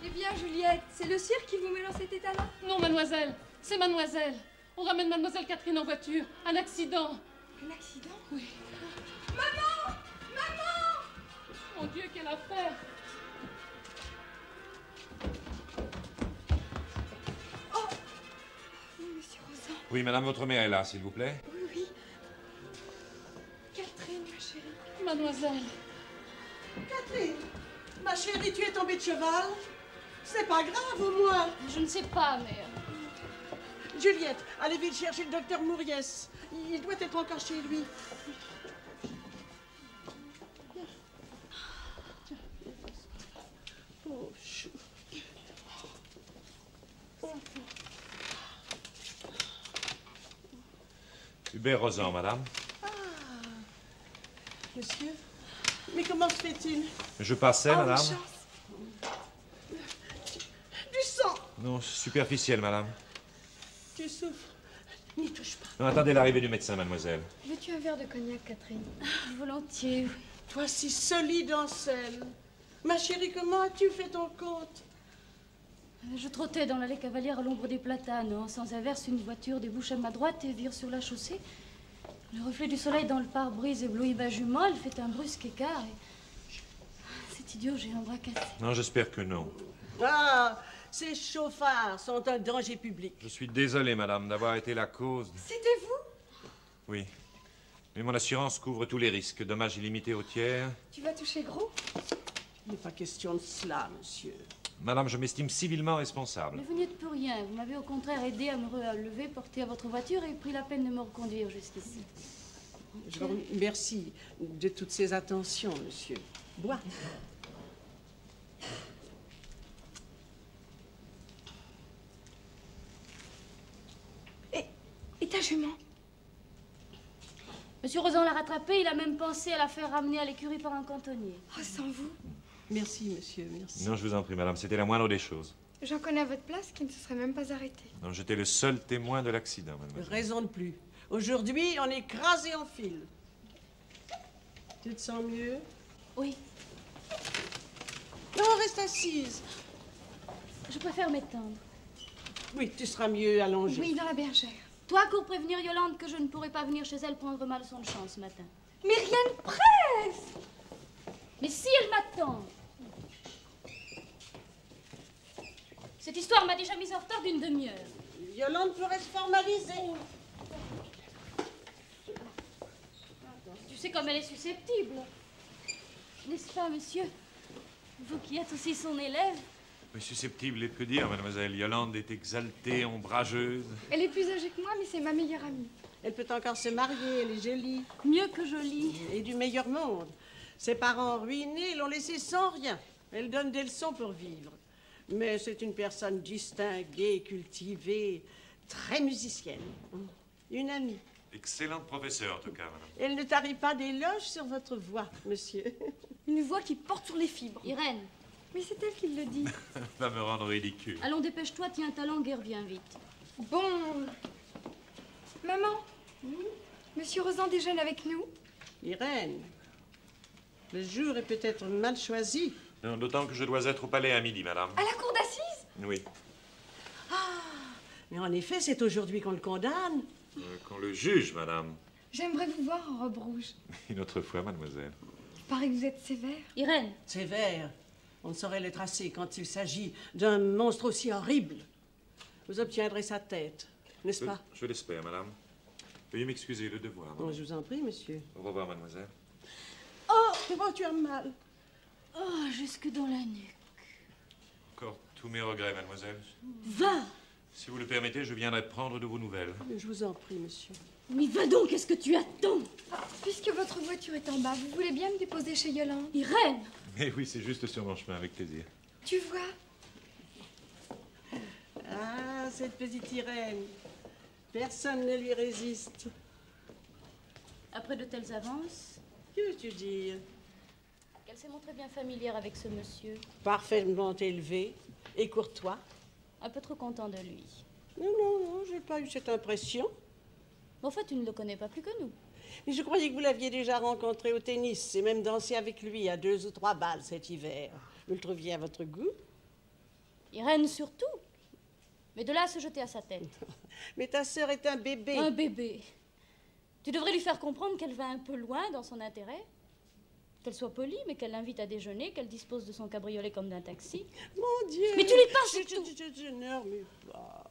Eh bien, Juliette, c'est le cirque qui vous met dans cet état-là? Non, mademoiselle, c'est mademoiselle. On ramène mademoiselle Catherine en voiture. Un accident. Un accident? Oui. Maman! Maman! Mon Dieu, quelle affaire! Oh! Monsieur Rozan. Oui, madame, votre mère est là, s'il vous plaît. Oui, oui. Catherine, ma chérie. Mademoiselle. Catherine, ma chérie, tu es tombée de cheval? C'est pas grave, au moins. Je ne sais pas, mais... Juliette, allez vite chercher le docteur Mouriès. Il doit être encore chez lui. Oh, chou. Hubert Rozan, madame. Monsieur, mais comment se fait-il? Je passais, madame. Chance. Du sang. Non, superficiel, madame. Tu souffres. N'y touche pas. Non, attendez l'arrivée du médecin, mademoiselle. Veux-tu un verre de cognac, Catherine? Volontiers. Toi si solide en selle. Ma chérie, comment as-tu fait ton compte? Je trottais dans l'allée Cavalière à l'ombre des platanes. Sans averse, une voiture débouche à ma droite et vire sur la chaussée. Le reflet du soleil dans le pare-brise éblouit ma jument. Elle fait un brusque écart et... C'est idiot, j'ai un bras cassé. Non, j'espère que non. Ah, ces chauffards sont un danger public. Je suis désolé, madame, d'avoir été la cause. C'était vous? Oui. Mais mon assurance couvre tous les risques. Dommages illimités au tiers. Tu vas toucher gros? Il n'est pas question de cela, monsieur. Madame, je m'estime civilement responsable. Mais vous n'y êtes pour rien. Vous m'avez au contraire aidé à me relever, porté à votre voiture et pris la peine de me reconduire jusqu'ici. Je vous remercie de toutes ces attentions, monsieur. Bois. Et ta jument? Monsieur Rozan l'a rattrapée, il a même pensé à la faire ramener à l'écurie par un cantonnier. Oh, sans vous? Merci, monsieur, merci. Non, je vous en prie, madame, c'était la moindre des choses. J'en connais à votre place qui ne se serait même pas arrêté. Non, j'étais le seul témoin de l'accident, mademoiselle. Raison de plus. Aujourd'hui, on est écrasé en fil. Tu te sens mieux? Oui, Non, reste assise. je préfère m'étendre. Oui, tu seras mieux allongée. Oui, dans la bergère. Toi, cours prévenir Yolande que je ne pourrai pas venir chez elle prendre ma leçon de chant ce matin. Mais rien ne presse! Mais si elle m'attend. Cette histoire m'a déjà mise en retard d'une demi-heure. Yolande pourrait se formaliser. Tu sais comme elle est susceptible. N'est-ce pas, monsieur? Vous qui êtes aussi son élève. Mais susceptible est peu dire, mademoiselle. Yolande est exaltée, ombrageuse. Elle est plus âgée que moi, mais c'est ma meilleure amie. Elle peut encore se marier, elle est jolie. Mieux que jolie. Et du meilleur monde. Ses parents ruinés l'ont laissée sans rien. Elle donne des leçons pour vivre. Mais c'est une personne distinguée, cultivée, très musicienne. Une amie. Excellente professeure, en tout cas, madame. Elle ne tarit pas d'éloges sur votre voix, monsieur. Une voix qui porte sur les fibres. Irène, Mais c'est elle qui le dit. Va me rendre ridicule. allons, dépêche-toi, tiens ta langue et reviens vite. Bon. Maman, Monsieur Rozan déjeune avec nous? Irène, le jour est peut-être mal choisi. Non, d'autant que je dois être au palais à midi, madame. À la cour d'assises? Oui. Mais en effet, c'est aujourd'hui qu'on le condamne. Qu'on le juge, madame. J'aimerais vous voir en robe rouge. Une autre fois, mademoiselle. Il paraît que vous êtes sévère. Irène, Sévère. On ne saurait le tracer quand il s'agit d'un monstre aussi horrible. Vous obtiendrez sa tête, n'est-ce pas? Je l'espère, madame. Veuillez m'excuser, le devoir. Oh, madame. je vous en prie, monsieur. Au revoir, mademoiselle. Oh, comment tu as mal? oh, jusque dans la nuque. Encore tous mes regrets, mademoiselle. Va! Si vous le permettez, je viendrai prendre de vos nouvelles. Je vous en prie, monsieur. Mais va donc, qu'est-ce que tu attends? Puisque votre voiture est en bas, vous voulez bien me déposer chez Yolande? Irène! Mais oui, c'est juste sur mon chemin, avec plaisir. Tu vois? Ah, cette petite Irène. Personne ne lui résiste. Après de telles avances, Que veux-tu dire? qu'elle s'est montrée bien familière avec ce monsieur. Parfaitement élevé et courtois. Un peu trop content de lui. Non, j'ai pas eu cette impression. Mais en fait, tu ne le connais pas plus que nous. Mais je croyais que vous l'aviez déjà rencontré au tennis et même dansé avec lui à 2 ou 3 balles cet hiver. Vous le trouviez à votre goût? Irène surtout. Mais de là à se jeter à sa tête. Mais ta sœur est un bébé. Un bébé. Tu devrais lui faire comprendre qu'elle va un peu loin dans son intérêt. Qu'elle soit polie, mais qu'elle l'invite à déjeuner, qu'elle dispose de son cabriolet comme d'un taxi. Mon Dieu. Mais tu lui passes tout. Je ne remue pas.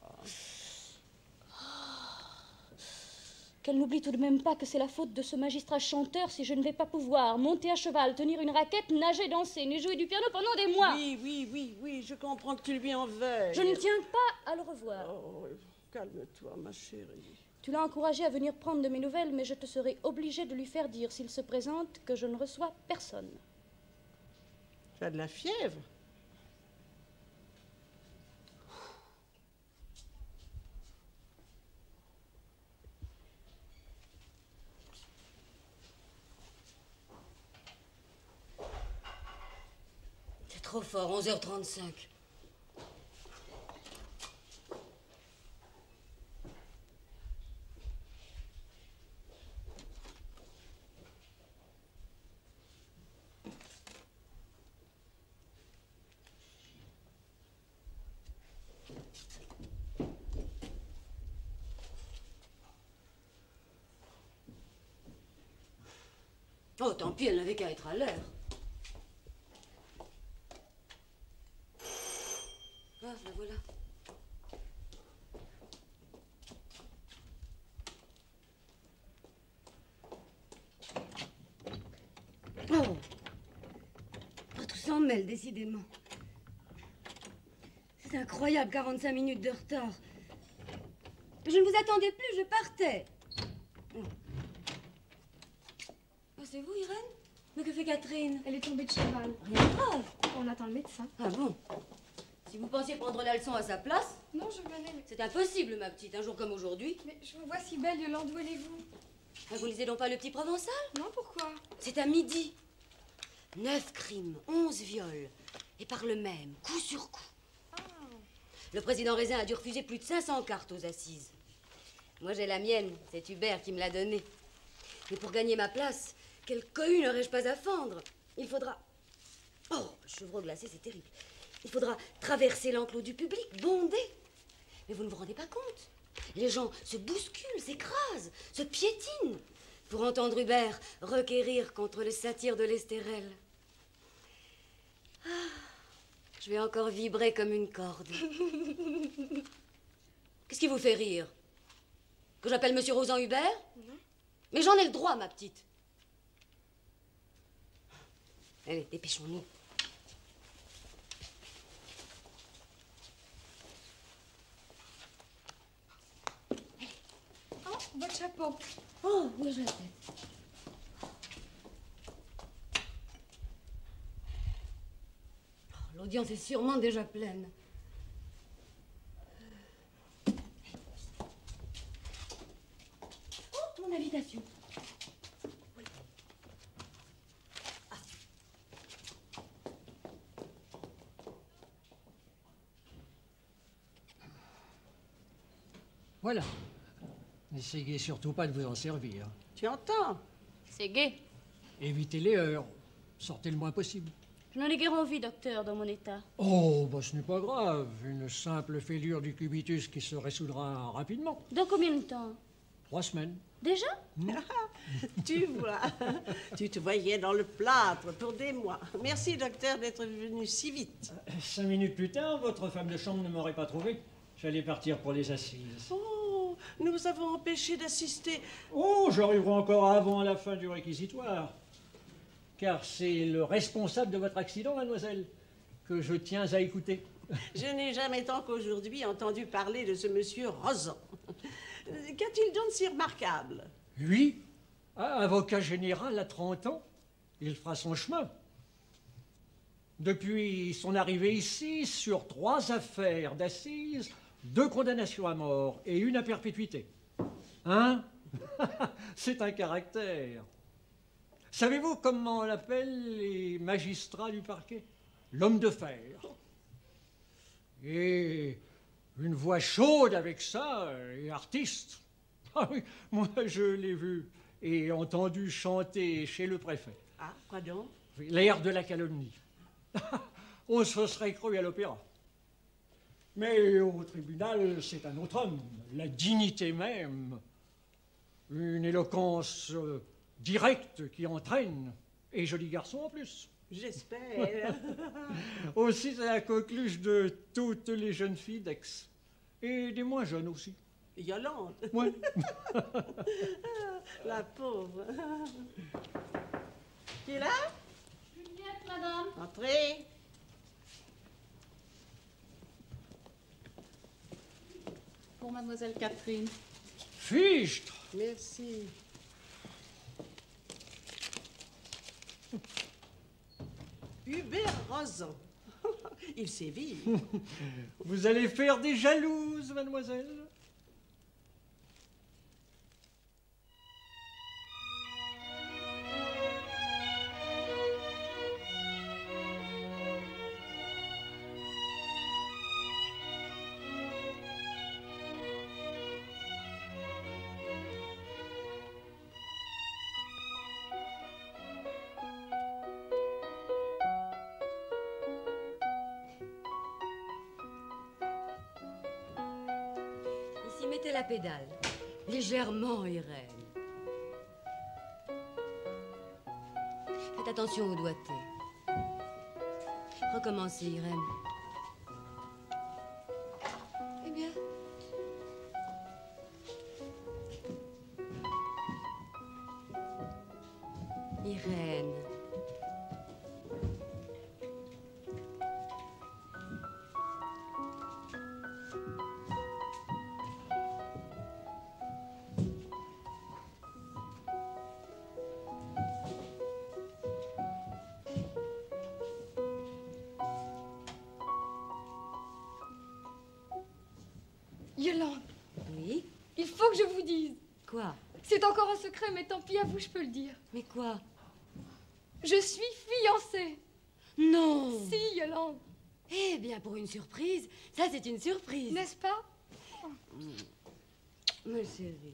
Qu'elle n'oublie tout de même pas que c'est la faute de ce magistrat chanteur si je ne vais pas pouvoir monter à cheval, tenir une raquette, nager, danser, ni jouer du piano pendant des mois. Oui, je comprends que tu lui en veuilles. Je ne tiens pas à le revoir. Oh, calme-toi, ma chérie. Tu l'as encouragé à venir prendre de mes nouvelles, mais je te serai obligée de lui faire dire, s'il se présente, que je ne reçois personne. Tu as de la fièvre? C'est trop fort, 11h35. Oh, tant pis, elle n'avait qu'à être à l'heure. Ah, la voilà. Oh, tout s'en mêle, décidément. C'est incroyable, 45 minutes de retard. Je ne vous attendais plus, je partais. Oh, c'est vous, Irène? Mais que fait Catherine? Elle est tombée de cheval. Rien de grave. On attend le médecin. Ah bon? Si vous pensiez prendre la leçon à sa place, Non, je venais, mais... c'est impossible, ma petite, un jour comme aujourd'hui. Mais je vous vois si belle, Yolande, où allez-vous? Ah, vous lisez donc pas Le Petit Provençal? Non, pourquoi? C'est à midi. 9 crimes, 11 viols. Et par le même, coup sur coup. Le président Raisin a dû refuser plus de 500 cartes aux assises. Moi, j'ai la mienne. C'est Hubert qui me l'a donnée. Mais pour gagner ma place, quelle cohue n'aurais-je pas à fendre? Il faudra... Oh, le chevreau glacé, c'est terrible. Il faudra traverser l'enclos du public, bondé. Mais vous ne vous rendez pas compte? Les gens se bousculent, s'écrasent, se piétinent pour entendre Hubert requérir contre le satyre de l'Estérel. Ah, je vais encore vibrer comme une corde. Qu'est-ce qui vous fait rire? Que j'appelle Monsieur Rosan Hubert? Mais j'en ai le droit, ma petite. Allez, dépêchons-nous. Oh, votre chapeau. Oh, oui, je la fais. L'audience est sûrement déjà pleine. Oh, mon invitation. Oui. Ah. Voilà. N'essayez surtout pas de vous en servir. Tu entends? C'est gai. Évitez les heures. Sortez le moins possible. Je n'en ai guère envie, docteur, dans mon état. Oh, bah ce n'est pas grave. Une simple fêlure du cubitus qui se ressoudra rapidement. Dans combien de temps? 3 semaines. Déjà? Tu vois, tu te voyais dans le plâtre pour des mois. Merci, docteur, d'être venu si vite. 5 minutes plus tard, votre femme de chambre ne m'aurait pas trouvé. J'allais partir pour les assises. Oh, nous vous avons empêché d'assister. Oh, j'arriverai encore avant la fin du réquisitoire. Car c'est le responsable de votre accident, mademoiselle, que je tiens à écouter. Je n'ai jamais tant qu'aujourd'hui entendu parler de ce monsieur Rosan. Qu'a-t-il donc de si remarquable? Lui, avocat général à 30 ans, il fera son chemin. Depuis son arrivée ici, sur 3 affaires d'assises, 2 condamnations à mort et 1 à perpétuité. Hein? C'est un caractère. Savez-vous comment on l'appelle les magistrats du parquet? L'homme de fer. Et une voix chaude avec ça, et artiste. Ah oui, moi je l'ai vu et entendu chanter chez le préfet. Ah, quoi donc? L'air de la calomnie. On se serait cru à l'opéra. Mais au tribunal, c'est un autre homme, la dignité même. Une éloquence directe qui entraîne, et joli garçon en plus. J'espère. Aussi, c'est la coqueluche de toutes les jeunes filles d'Aix. Et des moins jeunes aussi. Yolande. Ouais. La pauvre. Qui est là? Juliette, madame. Entrez. Pour mademoiselle Catherine. Fichtre! Merci. Hubert Rozan. Il sait vivre. Vous allez faire des jalouses, mademoiselle. Ici, mettez la pédale. Légèrement, Irène. Faites attention au doigté. Recommencez, Irène. Eh bien. Irène. Yolande, Oui? il faut que je vous dise. Quoi? C'est encore un secret, mais tant pis, à vous, je peux le dire. Mais quoi? Je suis fiancée. Non! Si, Yolande. Eh bien, pour une surprise, ça c'est une surprise. N'est-ce pas? Ma chérie.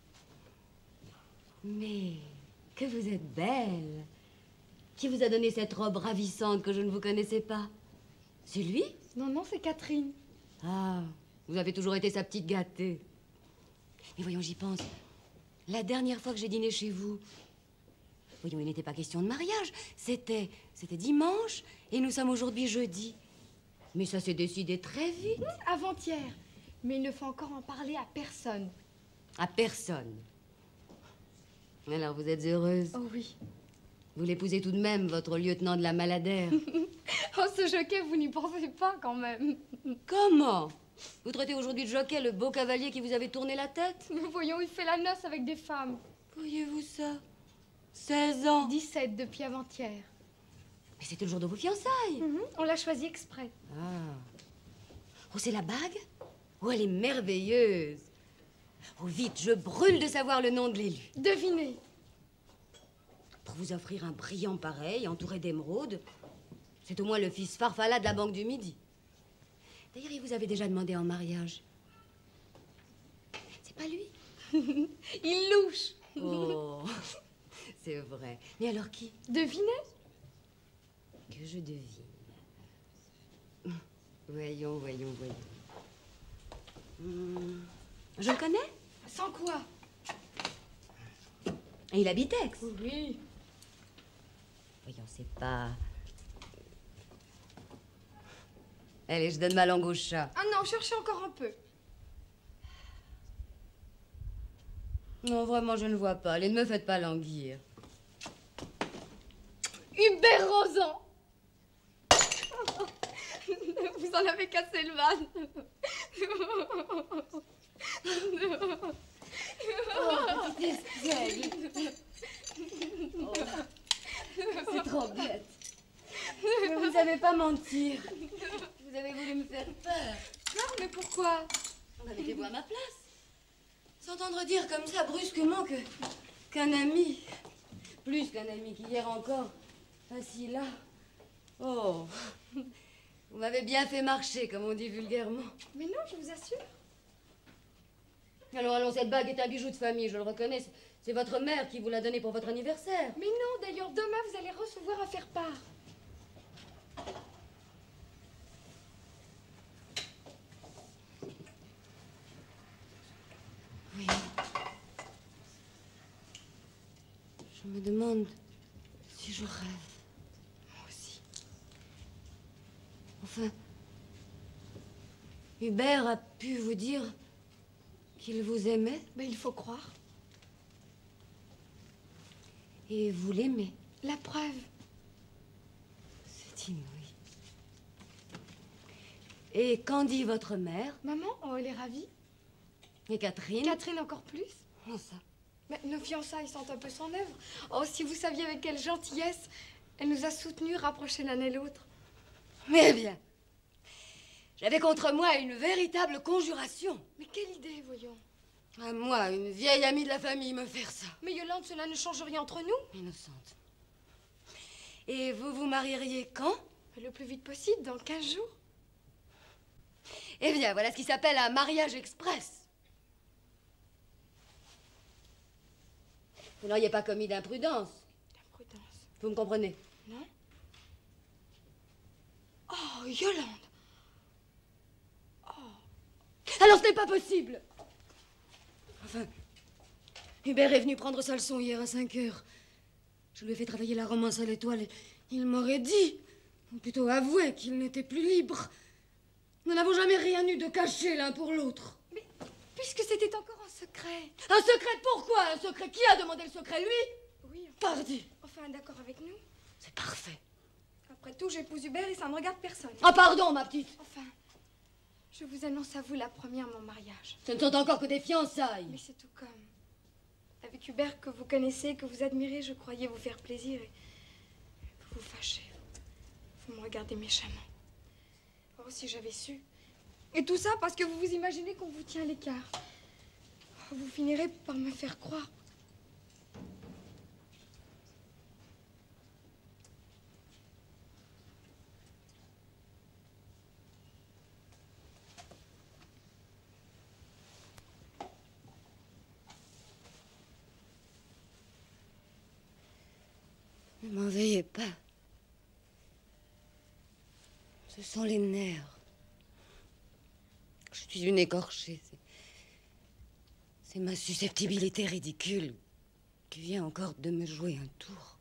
Mais que vous êtes belle. Qui vous a donné cette robe ravissante que je ne vous connaissais pas? C'est lui? Non, non, c'est Catherine. Ah, vous avez toujours été sa petite gâtée. Mais voyons, j'y pense. La dernière fois que j'ai dîné chez vous, voyons, il n'était pas question de mariage. C'était dimanche et nous sommes aujourd'hui jeudi. Mais ça s'est décidé très vite. Avant-hier. Mais il ne faut encore en parler à personne. À personne. Alors vous êtes heureuse. Oh oui. Vous l'épousez tout de même, votre lieutenant de la Maladère. Oh, ce jockey, vous n'y pensez pas quand même. Comment? Vous traitez aujourd'hui de jockey le beau cavalier qui vous avait tourné la tête? Voyons, il fait la noce avec des femmes. Voyez-vous ça? 16 ans. 17 depuis avant-hier. Mais c'était le jour de vos fiançailles. On l'a choisi exprès. Ah. Oh, c'est la bague? Oh, elle est merveilleuse. Oh, vite, je brûle de savoir le nom de l'élu. Devinez. Pour vous offrir un brillant pareil, entouré d'émeraudes, c'est au moins le fils Farfalla de la Banque du Midi. D'ailleurs, il vous avait déjà demandé en mariage. C'est pas lui? Il louche. Oh, c'est vrai. Mais alors qui? Devinez. Que je devine. Voyons. Je le connais? Sans quoi? Et il habite Aix. Oui. Voyons, c'est pas... Allez, je donne ma langue au chat. Ah non, cherchez encore un peu. Non, vraiment, je ne vois pas. Allez, ne me faites pas languir. Hubert Rozan. Vous en avez cassé le van. Oh, petite espiègle. Oh, c'est trop bête. Mais vous ne savez pas mentir. Vous avez voulu me faire peur. Non, mais pourquoi? Mettez-vous à ma place. S'entendre dire comme ça brusquement qu'un ami, plus qu'un ami qu'hier encore, assis là. Oh, vous m'avez bien fait marcher, comme on dit vulgairement. Mais non, je vous assure. Alors allons, cette bague est un bijou de famille, je le reconnais. C'est votre mère qui vous l'a donnée pour votre anniversaire. Mais non, d'ailleurs, demain, vous allez recevoir à faire part. Je me demande si je rêve. Moi aussi. Enfin, Hubert a pu vous dire qu'il vous aimait Ben, il faut croire. et vous l'aimez. La preuve. C'est inouï. Et qu'en dit votre mère? Maman, oh, elle est ravie. Et Catherine? Catherine encore plus. Comment ça? Mais nos fiançailles sentent un peu son œuvre. Oh, si vous saviez avec quelle gentillesse elle nous a soutenus, rapprochés l'un et l'autre. Mais bien, j'avais contre moi une véritable conjuration. Mais quelle idée, voyons. À moi, une vieille amie de la famille, me faire ça. Mais Yolande, cela ne change rien entre nous. Innocente. Et vous vous marieriez quand? Le plus vite possible, dans 15 jours. Eh bien, voilà ce qui s'appelle un mariage express. Vous n'auriez pas commis d'imprudence. D'imprudence. Vous me comprenez? Non? Oh, Yolande. Alors ce n'est pas possible. Enfin, Hubert est venu prendre sa leçon hier à 5 heures. Je lui ai fait travailler la romance à l'étoile et il m'aurait dit, ou plutôt avoué, qu'il n'était plus libre. Nous n'avons jamais rien eu de caché l'un pour l'autre. Mais puisque c'était encore un secret. Un secret, pourquoi? Un secret? Qui a demandé le secret? Lui? Oui, Pardi. enfin d'accord avec nous. C'est parfait. Après tout, j'épouse Hubert et ça ne regarde personne. Ah pardon, ma petite. Enfin, je vous annonce à vous la première mon mariage. Ce ne sont encore que des fiançailles. Mais c'est tout comme. Avec Hubert que vous connaissez, que vous admirez, je croyais vous faire plaisir et vous vous fâchez. Vous me regardez méchamment. Oh, si j'avais su. Et tout ça parce que vous vous imaginez qu'on vous tient à l'écart. Oh, vous finirez par me faire croire. Ne m'en veuillez pas. Ce sont les nerfs. Je suis une écorchée. C'est ma susceptibilité ridicule qui vient encore de me jouer un tour.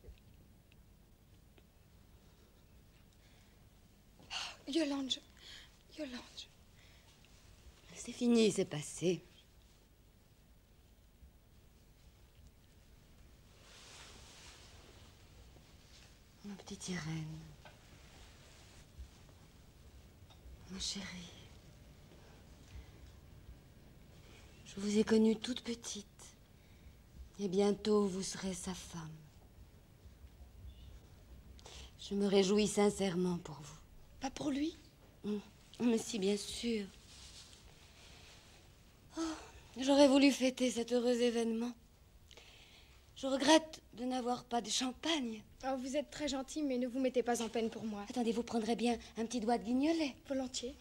Yolande, Yolande. C'est fini, c'est passé. Ma petite Irène. Ma chérie. Je vous ai connue toute petite. Et bientôt, vous serez sa femme. Je me réjouis sincèrement pour vous. Pas pour lui? Mais si, bien sûr. Oh, j'aurais voulu fêter cet heureux événement. Je regrette de n'avoir pas de champagne. Oh, vous êtes très gentil, mais ne vous mettez pas en peine pour moi. Attendez, vous prendrez bien un petit doigt de guignolet. Volontiers.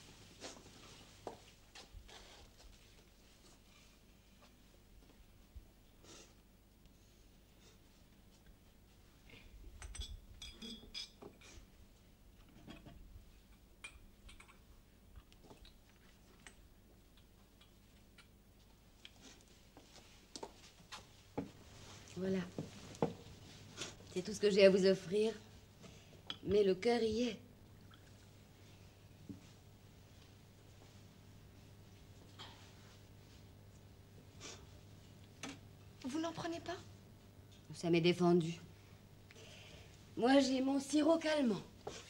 Voilà. C'est tout ce que j'ai à vous offrir. Mais le cœur y est. Vous n'en prenez pas? Ça m'est défendu. Moi, j'ai mon sirop calmant.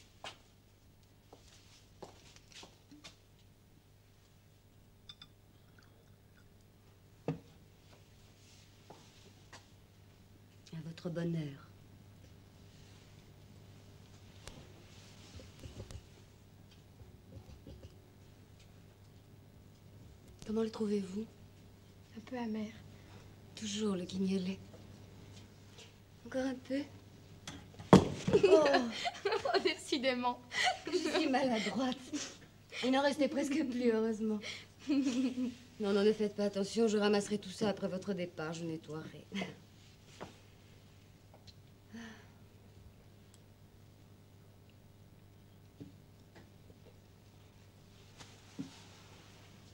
À votre bonheur. Comment le trouvez-vous? Un peu amer. Toujours le guignolet. Encore un peu? Oh, décidément. Je suis maladroite. Il n'en restait presque plus, heureusement. Non, non, ne faites pas attention. Je ramasserai tout ça après votre départ. Je nettoierai.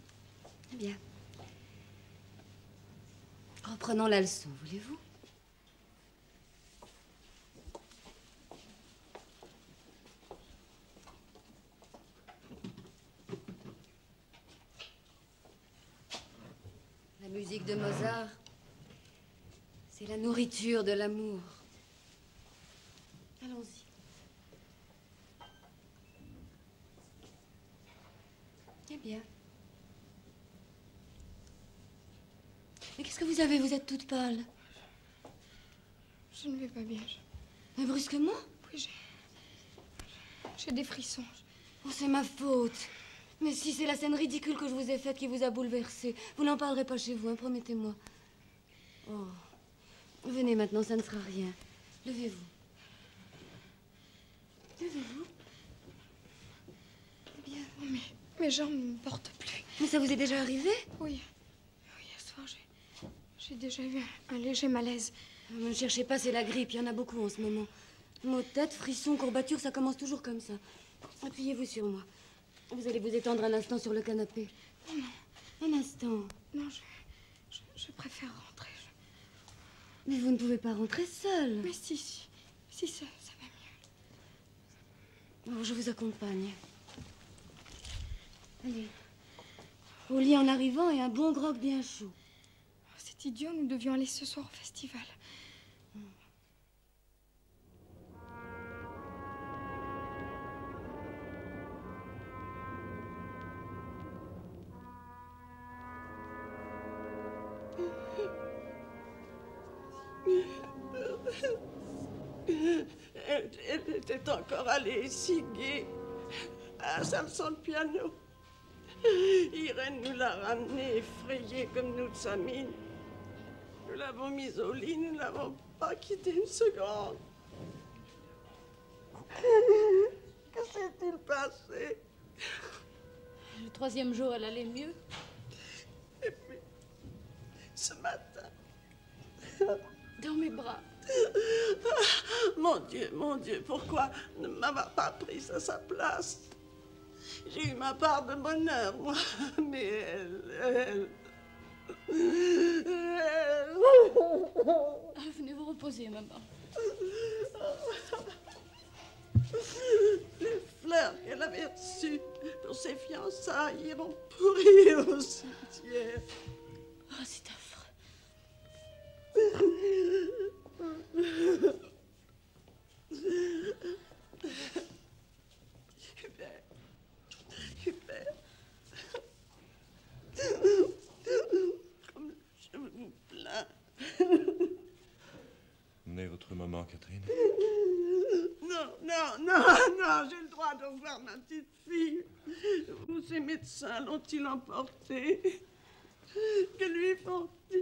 Bien. Reprenons la leçon, voulez-vous? musique de Mozart, c'est la nourriture de l'amour. Allons-y. Eh bien. Mais qu'est-ce que vous avez? Vous êtes toute pâle. Je ne vais pas bien. Mais brusquement? Oui, j'ai des frissons. Oh, c'est ma faute. Mais si c'est la scène ridicule que je vous ai faite qui vous a bouleversé, vous n'en parlerez pas chez vous, hein, promettez-moi. Oh. Venez maintenant, ça ne sera rien. Levez-vous. Levez-vous. Eh bien, mes jambes ne me portent plus. Mais ça vous est déjà arrivé? Oui. Oui, hier soir, j'ai déjà eu un léger malaise. Ne cherchez pas, c'est la grippe, il y en a beaucoup en ce moment. Maux de tête, frissons, courbatures, ça commence toujours comme ça. Appuyez-vous sur moi. Vous allez vous étendre un instant sur le canapé. Non. Un instant. Non, je préfère rentrer. Mais vous ne pouvez pas rentrer seule. Mais si, ça va mieux. Alors, je vous accompagne. Allez. Au lit en arrivant et un bon grog bien chaud. C'est idiot, nous devions aller ce soir au festival. Elle était encore allée si gaie. Ah, ça me sent le piano. Irène nous l'a ramenée effrayée comme nous de sa mine. Nous l'avons mise au lit, nous ne l'avons pas quittée une seconde. Que s'est-il passé? Le troisième jour, elle allait mieux. Et puis, ce matin... Dans mes bras. Mon Dieu, pourquoi ne m'avoir pas prise à sa place? J'ai eu ma part de bonheur, moi, mais elle... Venez vous reposer, maman. Les fleurs qu'elle avait reçues pour ses fiançailles iront pourrir au cimetière. Oh, c'est affreux. Hubert. Comme je vous plains. Venez votre maman, Catherine. Non, j'ai le droit de revoir ma petite fille. Où ces médecins l'ont-ils emporté? Que lui font-ils?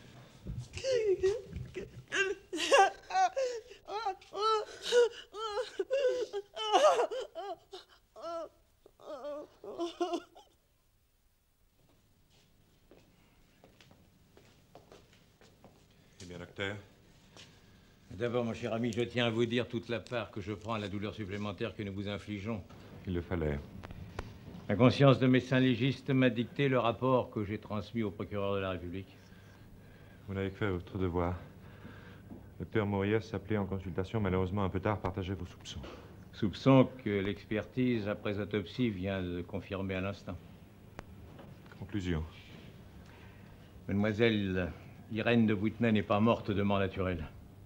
Eh bien, docteur? D'abord, mon cher ami, je tiens à vous dire toute la part que je prends à la douleur supplémentaire que nous vous infligeons. Il le fallait. La conscience de médecin légiste m'a dicté le rapport que j'ai transmis au procureur de la République. Vous n'avez que fait votre devoir. Docteur Mauriès s'appelait en consultation, malheureusement un peu tard, partagez vos soupçons. Soupçons que l'expertise après autopsie vient de confirmer à l'instant. Conclusion. Mademoiselle Irène de Boutenay n'est pas morte de mort naturelle.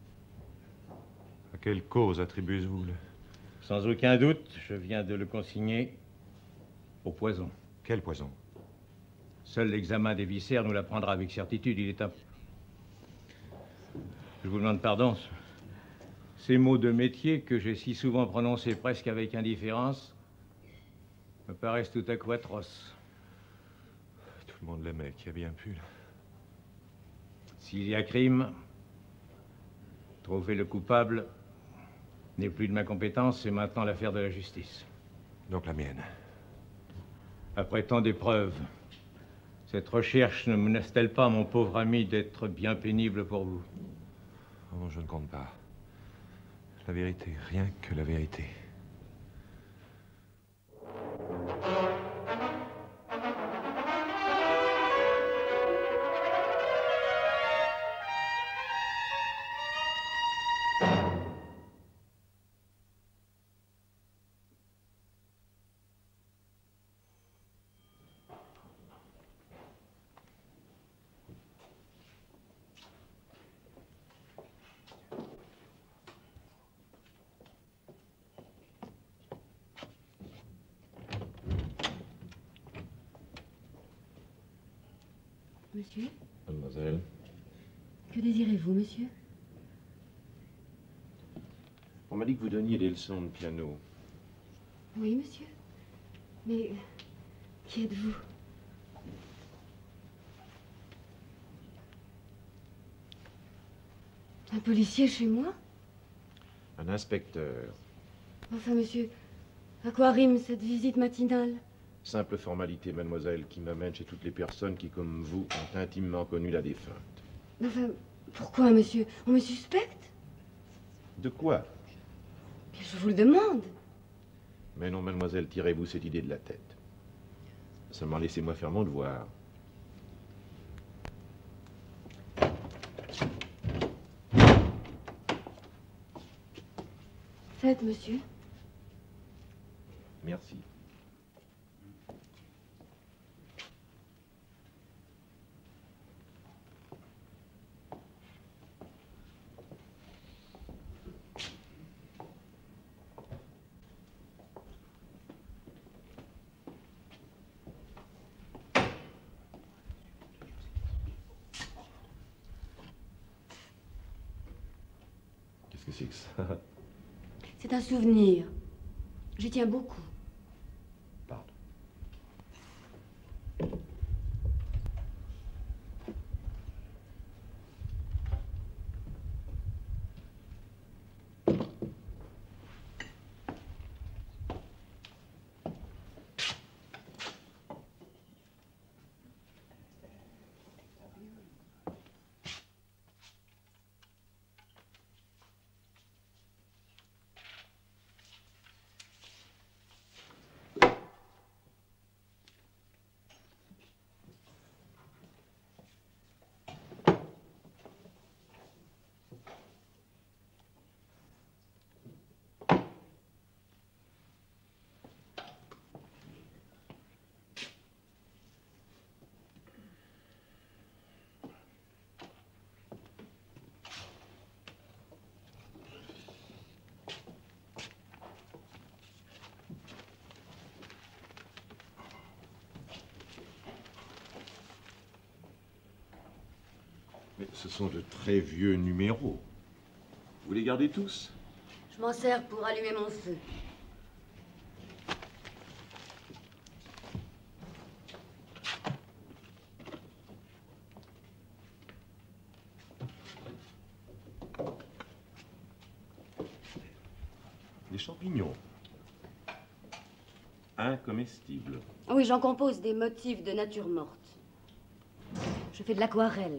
À quelle cause attribuez-vous le... Sans aucun doute, je viens de le consigner au poison. Quel poison? Seul l'examen des viscères nous l'apprendra avec certitude. Il est un... Je vous demande pardon. Ces mots de métier que j'ai si souvent prononcés presque avec indifférence me paraissent tout à coup atroces. Tout le monde l'aimait, qui a bien pu. S'il y a crime, trouver le coupable n'est plus de ma compétence, c'est maintenant l'affaire de la justice. Donc la mienne. Après tant d'épreuves, cette recherche ne menace-t-elle pas, mon pauvre ami, d'être bien pénible pour vous? Oh, je ne compte pas. La vérité, rien que la vérité. Monsieur? Mademoiselle. Que désirez-vous, monsieur? On m'a dit que vous donniez des leçons de piano. Oui, monsieur. Mais qui êtes-vous? Un policier chez moi? Un inspecteur. Enfin, monsieur, à quoi rime cette visite matinale? Simple formalité, mademoiselle, qui m'amène chez toutes les personnes qui, comme vous, ont intimement connu la défunte. Enfin, pourquoi, monsieur? On me suspecte? De quoi? Je vous le demande. Mais non, mademoiselle, tirez-vous cette idée de la tête. Seulement laissez-moi faire mon devoir. Faites, monsieur. Merci. Qu'est-ce que c'est que ça? C'est un souvenir. J'y tiens beaucoup. Pardon. Mais ce sont de très vieux numéros. Vous les gardez tous? Je m'en sers pour allumer mon feu. Des champignons. Incomestibles. Oui, j'en compose des motifs de nature morte. Je fais de l'aquarelle.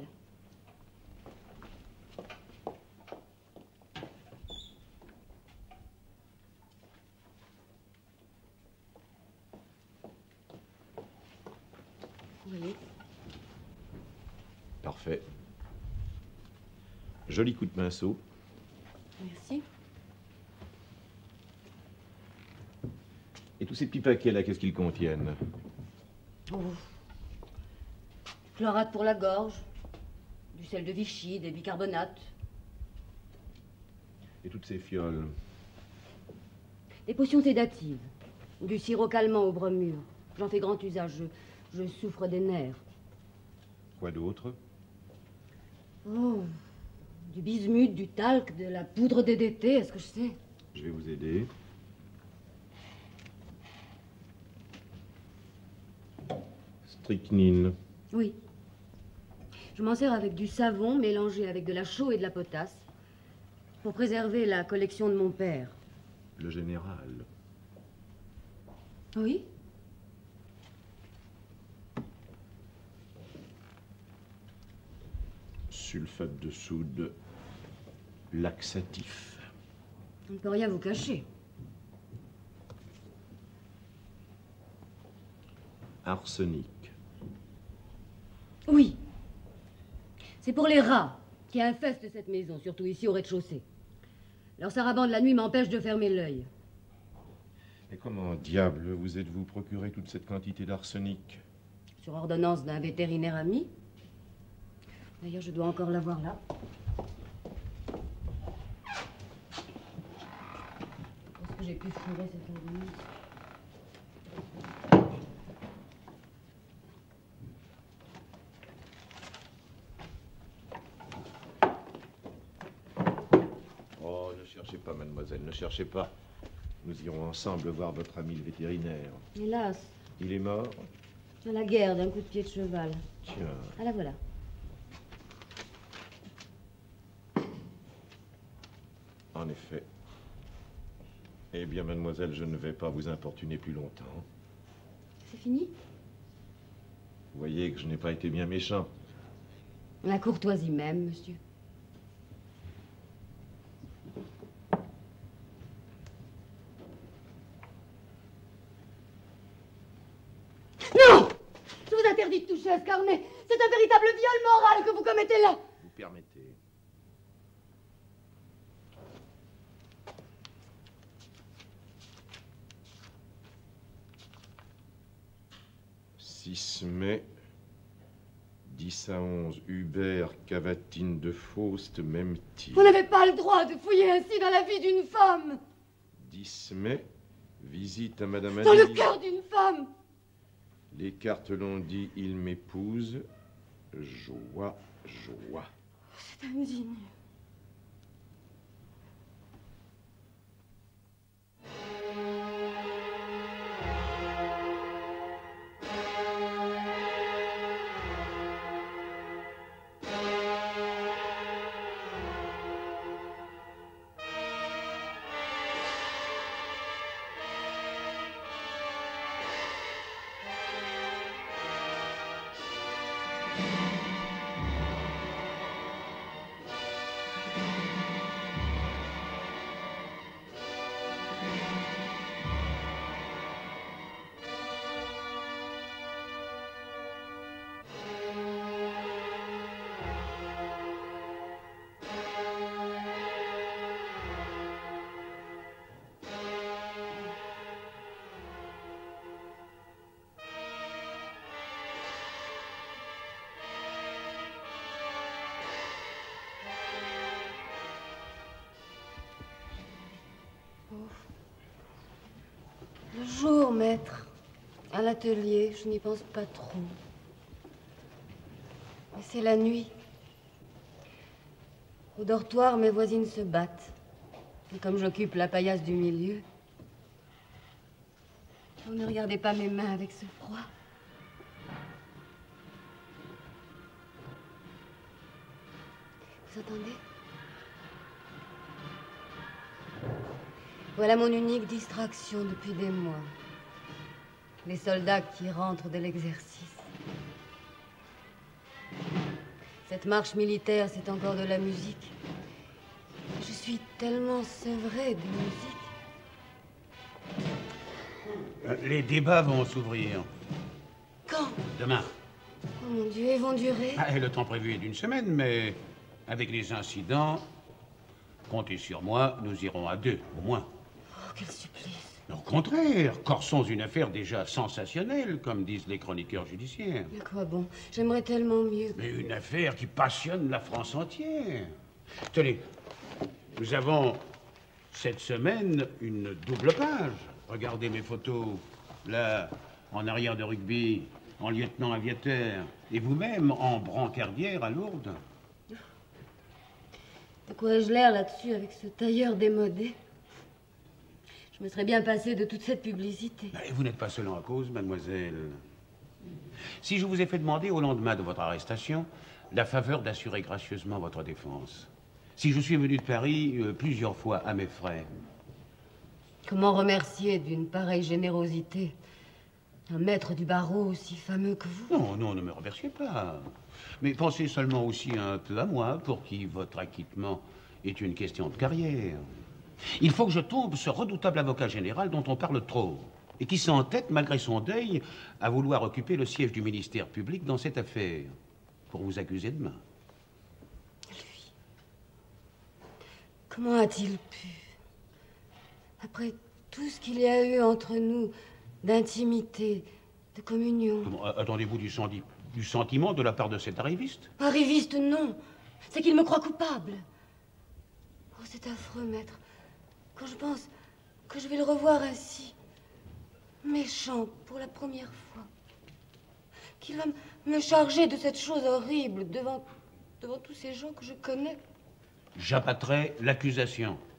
Vous voyez? Parfait. Joli coup de pinceau. Merci. Et tous ces petits paquets-là, qu'est-ce qu'ils contiennent? Oh. Chlorate pour la gorge, du sel de Vichy, des bicarbonates. Et toutes ces fioles? Des potions sédatives, du sirop calmant au bromure. J'en fais grand usage, je souffre des nerfs. Quoi d'autre? Oh, du bismuth, du talc, de la poudre DDT, est-ce que je sais? Je vais vous aider. Strychnine. Oui. Je m'en sers avec du savon mélangé avec de la chaux et de la potasse pour préserver la collection de mon père. Le général. Oui? Sulfate de soude. Laxatif. On ne peut rien vous cacher. Arsenic. Oui. C'est pour les rats qui infestent cette maison, surtout ici au rez-de-chaussée. Leur sarabande la nuit m'empêche de fermer l'œil. Et comment diable vous êtes-vous procuré toute cette quantité d'arsenic? Sur ordonnance d'un vétérinaire ami. D'ailleurs, je dois encore l'avoir là. Est-ce que j'ai pu fourrer cette ordonnance? mademoiselle, ne cherchez pas. Nous irons ensemble voir votre ami le vétérinaire. Hélas, Il est mort? à la guerre d'un coup de pied de cheval. Tiens. Ah, la voilà. En effet. Eh bien, mademoiselle, je ne vais pas vous importuner plus longtemps. C'est fini? Vous voyez que je n'ai pas été bien méchant. La courtoisie même, monsieur. Non! Je vous interdis de toucher à ce carnet. C'est un véritable viol moral que vous commettez là. Vous permettez. « 6 mai, 10 à 11, Hubert Cavatine de Faust, même tir. Vous n'avez pas le droit de fouiller ainsi dans la vie d'une femme. 10 mai, visite à Madame Dans le Annelise. cœur d'une femme. Les cartes l'ont dit, il m'épouse. Joie, joie. C'est indigne. Le jour, maître. À l'atelier, je n'y pense pas trop. Mais c'est la nuit. Au dortoir, mes voisines se battent. Et comme j'occupe la paillasse du milieu... Vous ne regardez pas mes mains avec ce froid. Vous entendez? Voilà mon unique distraction depuis des mois. Les soldats qui rentrent de l'exercice. Cette marche militaire, c'est encore de la musique. Je suis tellement sevrée de musique. Les débats vont s'ouvrir. Quand? Demain. Oh mon Dieu, ils vont durer. Ah, et le temps prévu est d'une semaine, mais avec les incidents, comptez sur moi, nous irons à 2, au moins. Oh, quel supplice. Au contraire, corsons une affaire déjà sensationnelle, comme disent les chroniqueurs judiciaires. À quoi bon? J'aimerais tellement mieux. Mais une affaire qui passionne la France entière. Tenez, nous avons cette semaine une double page. Regardez mes photos. Là, en arrière de rugby, en lieutenant aviateur, et vous-même en brancardière à Lourdes. De quoi ai-je l'air là-dessus avec ce tailleur démodé? Je me serais bien passé de toute cette publicité. Et vous n'êtes pas seul en cause, mademoiselle. Si je vous ai fait demander au lendemain de votre arrestation la faveur d'assurer gracieusement votre défense. Si je suis venu de Paris plusieurs fois à mes frais. Comment remercier d'une pareille générosité un maître du barreau aussi fameux que vous? Non, non, ne me remerciez pas. Mais pensez seulement aussi un peu à moi, pour qui votre acquittement est une question de carrière. Il faut que je tombe ce redoutable avocat général dont on parle trop, et qui s'entête, malgré son deuil, à vouloir occuper le siège du ministère public dans cette affaire, pour vous accuser demain. Lui. Comment a-t-il pu, après tout ce qu'il y a eu entre nous, d'intimité, de communion... Attendez-vous du sentiment de la part de cet arriviste? Arriviste, non. C'est qu'il me croit coupable. Oh, c'est affreux, maître. Quand je pense que je vais le revoir ainsi, méchant pour la première fois, qu'il va me charger de cette chose horrible devant tous ces gens que je connais. J'abattrai l'accusation.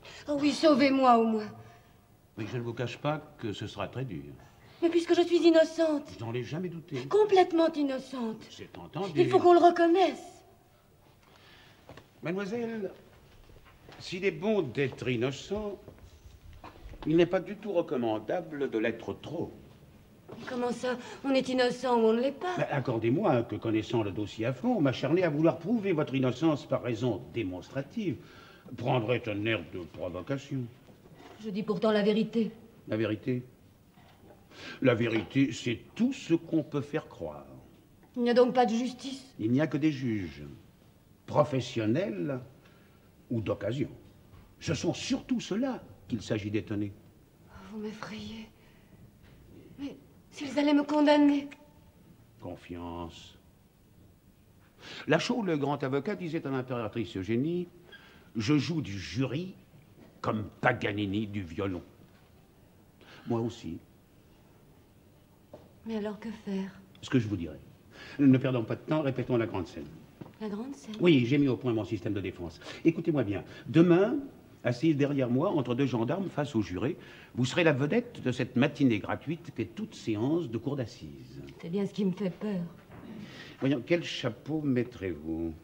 Oh oui, sauvez-moi au moins. Mais je ne vous cache pas que ce sera très dur. Mais puisque je suis innocente. Je n'en ai jamais douté. Complètement innocente. C'est entendu. Il faut qu'on le reconnaisse. Mademoiselle, s'il est bon d'être innocent, il n'est pas du tout recommandable de l'être trop. Comment ça? On est innocent ou on ne l'est pas? Ben, accordez-moi que, connaissant le dossier à fond, m'acharner à vouloir prouver votre innocence par raison démonstrative prendrait un air de provocation. Je dis pourtant la vérité. La vérité? La vérité, c'est tout ce qu'on peut faire croire. Il n'y a donc pas de justice? Il n'y a que des juges, professionnels ou d'occasion. Ce sont surtout ceux-là qu'il s'agit d'étonner. Vous m'effrayez. Mais s'ils allaient me condamner? Confiance. Lachaud, le grand avocat, disait à l'impératrice Eugénie, « Je joue du jury comme Paganini du violon. » Moi aussi. Mais alors que faire? Ce que je vous dirai. Ne perdons pas de temps, répétons la grande scène. La grande scène? Oui, j'ai mis au point mon système de défense. Écoutez-moi bien. Demain, assise derrière moi, entre deux gendarmes, face au juré, vous serez la vedette de cette matinée gratuite qu'est toute séance de cour d'assises. C'est bien ce qui me fait peur. Voyons, quel chapeau mettrez-vous?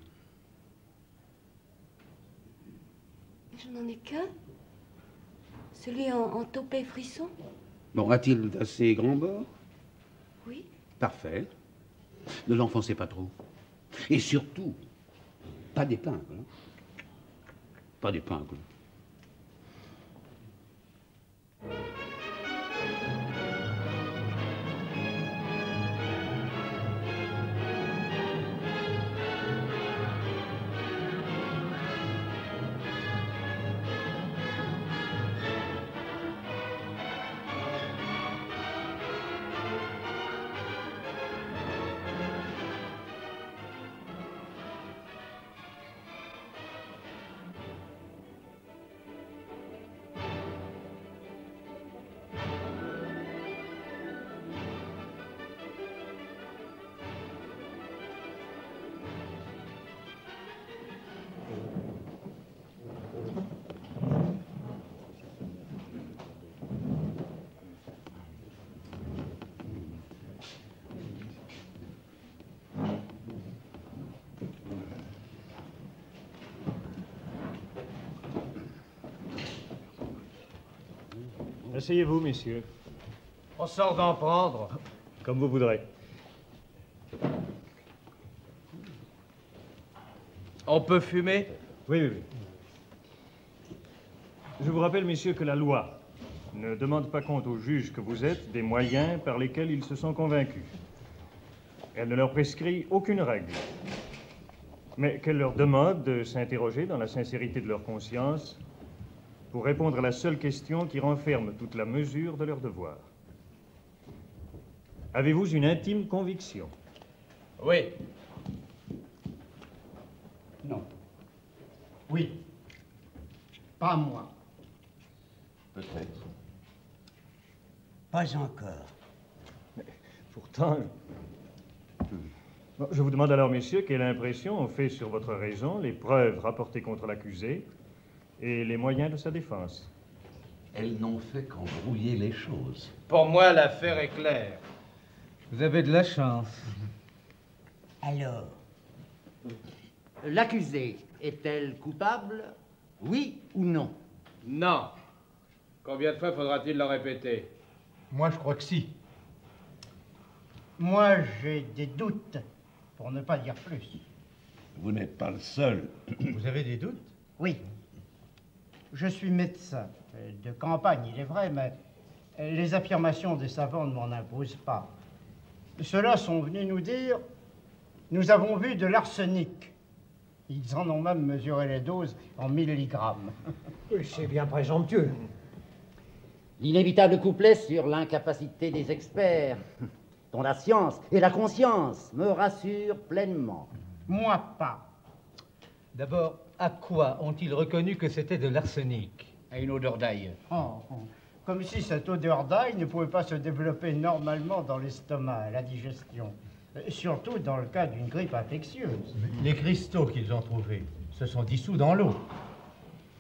Je n'en ai qu'un. Celui en topet frisson. Bon, a-t-il d'assez grand bord? Oui. Parfait. Ne l'enfoncez pas trop. Et surtout, pas d'épingle. Hein? Pas d'épingle. Asseyez-vous, messieurs. On sort d'en prendre. Comme vous voudrez. On peut fumer? Oui, oui, oui. Je vous rappelle, messieurs, que la loi ne demande pas compte aux juges que vous êtes des moyens par lesquels ils se sont convaincus. Elle ne leur prescrit aucune règle, mais qu'elle leur demande de s'interroger dans la sincérité de leur conscience pour répondre à la seule question qui renferme toute la mesure de leur devoir. Avez-vous une intime conviction? Oui. Non. Oui. Pas moi. Peut-être. Pas encore. Mais pourtant... Bon, je vous demande alors, messieurs, quelle impression ont fait sur votre raison les preuves rapportées contre l'accusé et les moyens de sa défense? Elles n'ont fait qu'embrouiller les choses. Pour moi, l'affaire est claire. Vous avez de la chance. Alors, l'accusée est-elle coupable? Oui ou non? Non. Combien de fois faudra-t-il le répéter? Moi, je crois que si. Moi, j'ai des doutes, pour ne pas dire plus. Vous n'êtes pas le seul. Vous avez des doutes? Oui. Je suis médecin de campagne, il est vrai, mais les affirmations des savants ne m'en imposent pas. Ceux-là sont venus nous dire, nous avons vu de l'arsenic. Ils en ont même mesuré les doses en milligrammes. C'est bien présomptueux. L'inévitable couplet sur l'incapacité des experts, dont la science et la conscience me rassurent pleinement. Moi pas. D'abord, à quoi ont-ils reconnu que c'était de l'arsenic? À une odeur d'ail. Comme si cette odeur d'ail ne pouvait pas se développer normalement dans l'estomac, à la digestion. Surtout dans le cas d'une grippe infectieuse. Les cristaux qu'ils ont trouvés se sont dissous dans l'eau.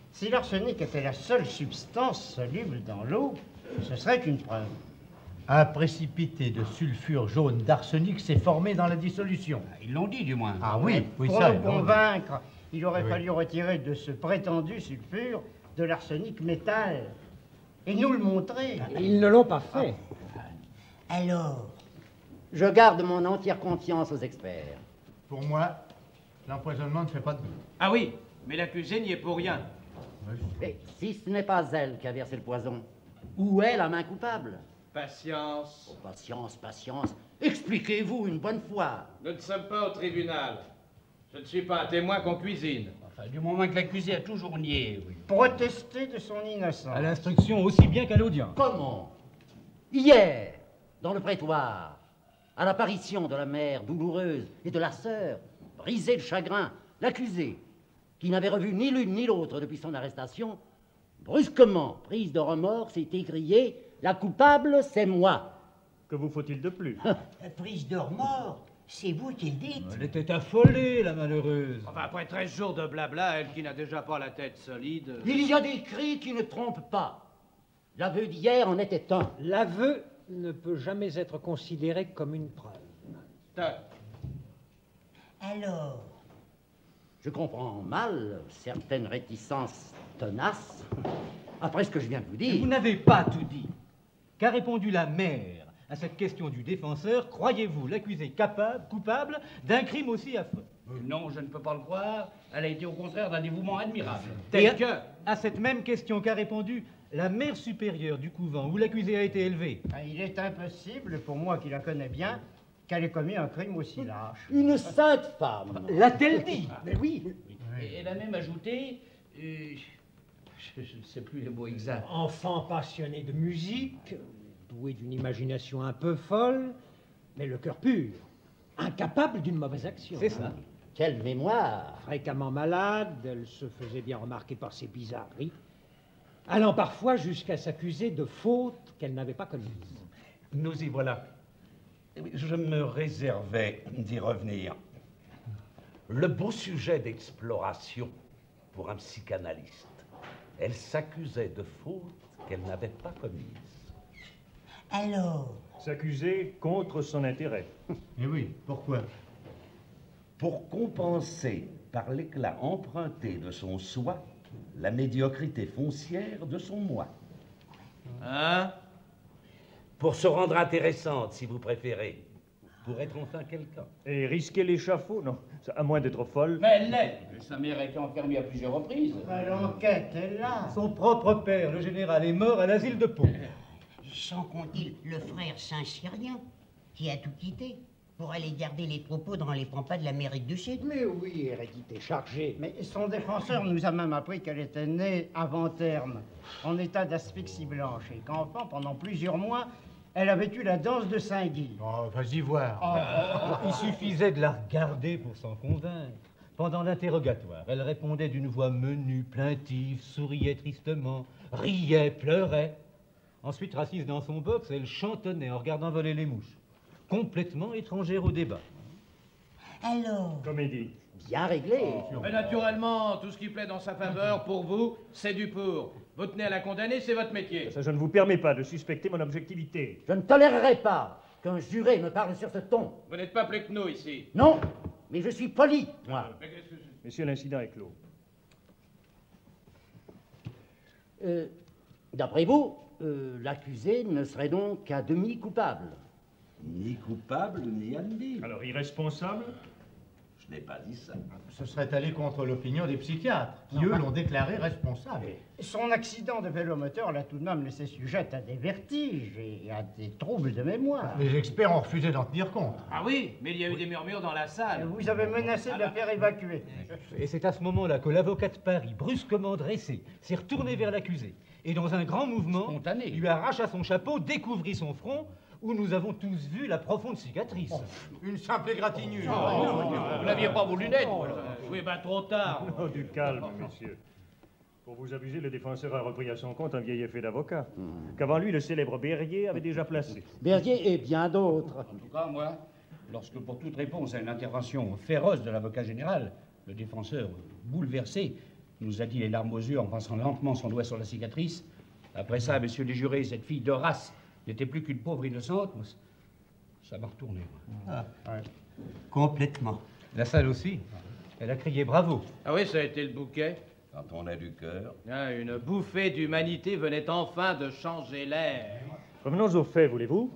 Si l'arsenic était la seule substance soluble dans l'eau, ce serait une preuve. Un précipité de sulfure jaune d'arsenic s'est formé dans la dissolution. Ils l'ont dit, du moins. Ah oui, oui, Pour ça, nous ils l'ont dit. convaincre, il aurait Oui. fallu retirer de ce prétendu sulfure de l'arsenic métal et nous le montrer. Ils ne l'ont pas fait. Alors, je garde mon entière confiance aux experts. Pour moi, l'empoisonnement ne fait pas de doute. Ah oui, mais l'accusé n'y est pour rien. Et si ce n'est pas elle qui a versé le poison, où est la main coupable? Patience. Oh, patience, patience. Expliquez-vous une bonne fois. Nous ne sommes pas au tribunal. Je ne suis pas un témoin qu'on cuisine. Enfin, du moment que l'accusé a toujours nié, oui. Protester de son innocence. À l'instruction aussi bien qu'à l'audience. Comment? Hier, dans le prétoire, à l'apparition de la mère douloureuse et de la sœur, brisée de chagrin, l'accusée, qui n'avait revu ni l'une ni l'autre depuis son arrestation, brusquement, prise de remords, s'est écriée « La coupable, c'est moi ». Que vous faut-il de plus? Prise de remords, c'est vous qui le dites. Elle était affolée, la malheureuse. Enfin, après 13 jours de blabla, elle qui n'a déjà pas la tête solide... Il y a des cris qui ne trompent pas. L'aveu d'hier en était un. L'aveu ne peut jamais être considéré comme une preuve. Alors, Je comprends mal certaines réticences tenaces. Après ce que je viens de vous dire... Vous n'avez pas tout dit. Qu'a répondu la mère à cette question du défenseur? Croyez-vous l'accusé coupable d'un crime aussi affreux? Non, je ne peux pas le croire. Elle a été au contraire d'un dévouement admirable. Et à cette même question qu'a répondu la mère supérieure du couvent où l'accusé a été élevé? Il est impossible, pour moi qui la connais bien, qu'elle ait commis un crime aussi lâche. Une sainte femme. L'a-t-elle dit? Mais oui. Et elle a même ajouté... je ne sais plus les mots exacts. Enfant passionné de musique, doué d'une imagination un peu folle, mais le cœur pur, incapable d'une mauvaise action. C'est ça. Quelle mémoire! Fréquemment malade, elle se faisait bien remarquer par ses bizarreries, allant parfois jusqu'à s'accuser de fautes qu'elle n'avait pas commises. Nous y voilà. Je me réservais d'y revenir. Le beau sujet d'exploration pour un psychanalyste. Elle s'accusait de fautes qu'elle n'avait pas commises. alors, S'accuser contre son intérêt. Eh oui, pourquoi? Pour compenser par l'éclat emprunté de son soi la médiocrité foncière de son moi. Hein? Pour se rendre intéressante, si vous préférez. Pour être enfin quelqu'un. Et risquer l'échafaud? Non, à moins d'être folle. Mais elle l'est. Sa mère a été enfermée à plusieurs reprises. L'enquête est là. Son propre père, le général, est mort à l'asile de Pau. sans compter le frère Saint-Cyrien, qui a tout quitté pour aller garder les troupeaux dans les pampas de l'Amérique du Sud. Mais oui, hérédité chargée. Mais son défenseur nous a même appris qu'elle était née avant terme, en état d'asphyxie blanche, et qu'enfant, pendant plusieurs mois, elle avait eu la danse de Saint-Guy. Oh, vas-y voir. Il suffisait de la regarder pour s'en convaincre. Pendant l'interrogatoire, elle répondait d'une voix menue, plaintive, souriait tristement, riait, pleurait. Ensuite, assise dans son box, elle chantonnait en regardant voler les mouches. Complètement étrangère au débat. Alors... Comédie. Bien réglé. Mais naturellement, tout ce qui plaît dans sa faveur, pour vous, c'est du pour. Vous tenez à la condamner, c'est votre métier. Ça, je ne vous permets pas de suspecter mon objectivité. Je ne tolérerai pas qu'un juré me parle sur ce ton. Vous n'êtes pas plus que nous ici. Non, mais je suis poli, moi. Messieurs, l'incident est clos. D'après vous, l'accusé ne serait donc qu'à demi coupable. Ni coupable, ni admis. Alors, irresponsable? Je n'ai pas dit ça. Ce serait aller contre l'opinion des psychiatres, qui eux l'ont déclaré responsable. Son accident de vélomoteur l'a tout de même laissé sujette à des vertiges et à des troubles de mémoire. Les experts ont refusé d'en tenir compte. Ah oui, mais il y a eu des murmures dans la salle. Vous avez menacé de la faire évacuer. Et c'est à ce moment-là que l'avocat de Paris, brusquement dressé, s'est retourné vers l'accusé et dans un grand mouvement, spontané, lui arracha son chapeau, découvrit son front, où nous avons tous vu la profonde cicatrice. Une simple égratignure. Vous n'aviez pas vos lunettes. Oui, ben trop tard. Non, du calme, messieurs. Pour vous abuser, le défenseur a repris à son compte un vieil effet d'avocat, qu'avant lui, le célèbre Berrier avait déjà placé. Berrier et bien d'autres. En tout cas, moi, lorsque pour toute réponse à une intervention féroce de l'avocat général, le défenseur, bouleversé, nous a dit les larmes aux yeux en passant lentement son doigt sur la cicatrice. Après ça, messieurs les jurés, cette fille de race n'était plus qu'une pauvre innocente. Ça m'a retourné. Ah, ouais. Complètement. La salle aussi. Elle a crié bravo. Ah oui, ça a été le bouquet. Quand on a du cœur. Ah, une bouffée d'humanité venait enfin de changer l'air. Revenons aux faits, voulez-vous?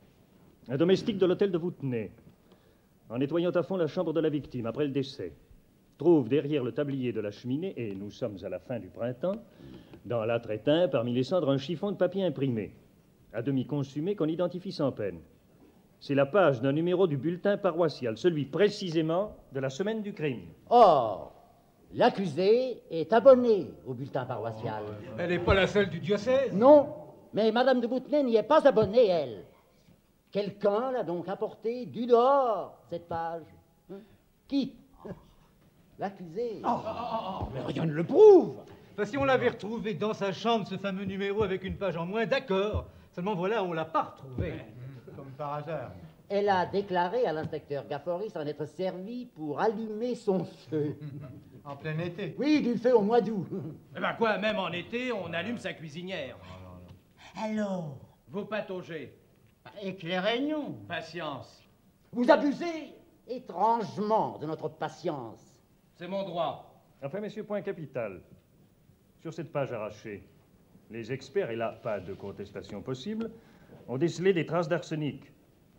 Un domestique de l'hôtel de Voutenay, en nettoyant à fond la chambre de la victime après le décès, trouve derrière le tablier de la cheminée, et nous sommes à la fin du printemps, dans l'âtre éteint, parmi les cendres, un chiffon de papier imprimé, à demi consumé, qu'on identifie sans peine. C'est la page d'un numéro du bulletin paroissial, celui précisément de la semaine du crime. Or, l'accusée est abonnée au bulletin paroissial. Elle n'est pas la seule du diocèse? Non, mais Madame de Boutenay n'y est pas abonnée, elle. Quelqu'un l'a donc apportée du dehors, cette page. Hein? Qui? L'accusé. Mais rien ne le prouve. Enfin, si on l'avait retrouvé dans sa chambre, ce fameux numéro avec une page en moins, d'accord. Seulement voilà, on l'a pas retrouvé. Comme par hasard. Elle a déclaré à l'inspecteur Gaffory s'en être servi pour allumer son feu. En plein été? Oui, du feu au mois d'août. Eh ben quoi, même en été, on allume sa cuisinière. Alors? Vous pataugez. Éclairez-nous. Patience. Vous abusez étrangement de notre patience. C'est mon droit. Enfin, messieurs, point capital. Sur cette page arrachée, les experts, et là, pas de contestation possible, ont décelé des traces d'arsenic.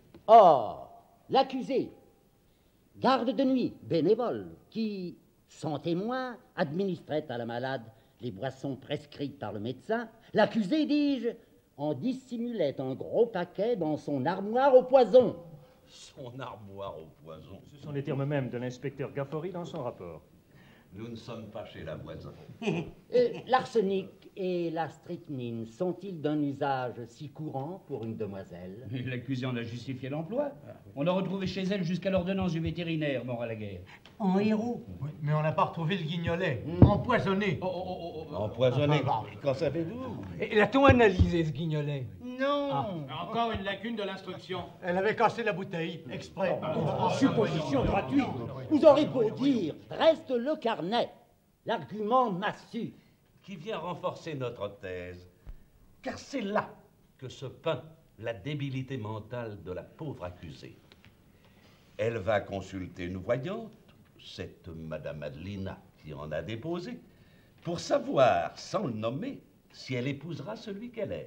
Or, l'accusé, garde de nuit, bénévole, qui, sans témoin, administrait à la malade les boissons prescrites par le médecin, l'accusé, dis-je, en dissimulait un gros paquet dans son armoire au poison. Son armoire au poison. Ce sont les termes mêmes de l'inspecteur Gaffory dans son rapport. Nous ne sommes pas chez la voisine. L'arsenic et la strychnine sont-ils d'un usage si courant pour une demoiselle? L'accusé en a justifié l'emploi. On l'a retrouvé chez elle jusqu'à l'ordonnance du vétérinaire, mort à la guerre. En héros. Oui, mais on n'a pas retrouvé le guignolet. Empoisonné. Empoisonné. Qu'en savez-vous? Et l'a-t-on analysé, ce guignolet? Non. Encore une lacune de l'instruction. Elle avait cassé la bouteille, exprès. Supposition gratuite. Vous aurez beau dire, reste le carnet. L'argument massu. Qui vient renforcer notre thèse. Car c'est là que se peint la débilité mentale de la pauvre accusée. Elle va consulter une voyante, cette Madame Adelina qui en a déposé, pour savoir, sans le nommer, si elle épousera celui qu'elle aime.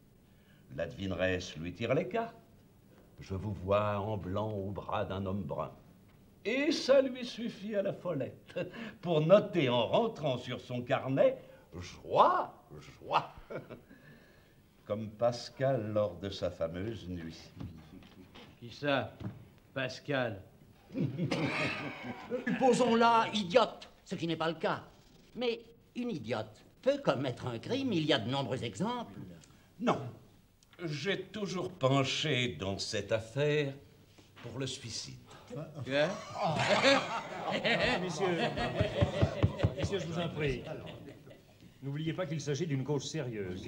La devineresse lui tire les cartes. Je vous vois en blanc au bras d'un homme brun. Et ça lui suffit à la follette pour noter en rentrant sur son carnet « Joie, joie », comme Pascal lors de sa fameuse nuit. Qui ça? Pascal. Supposons-la idiote, ce qui n'est pas le cas. Mais une idiote peut commettre un crime, il y a de nombreux exemples. Non, j'ai toujours penché dans cette affaire pour le suicide. Messieurs, je vous en prie. N'oubliez pas qu'il s'agit d'une cause sérieuse.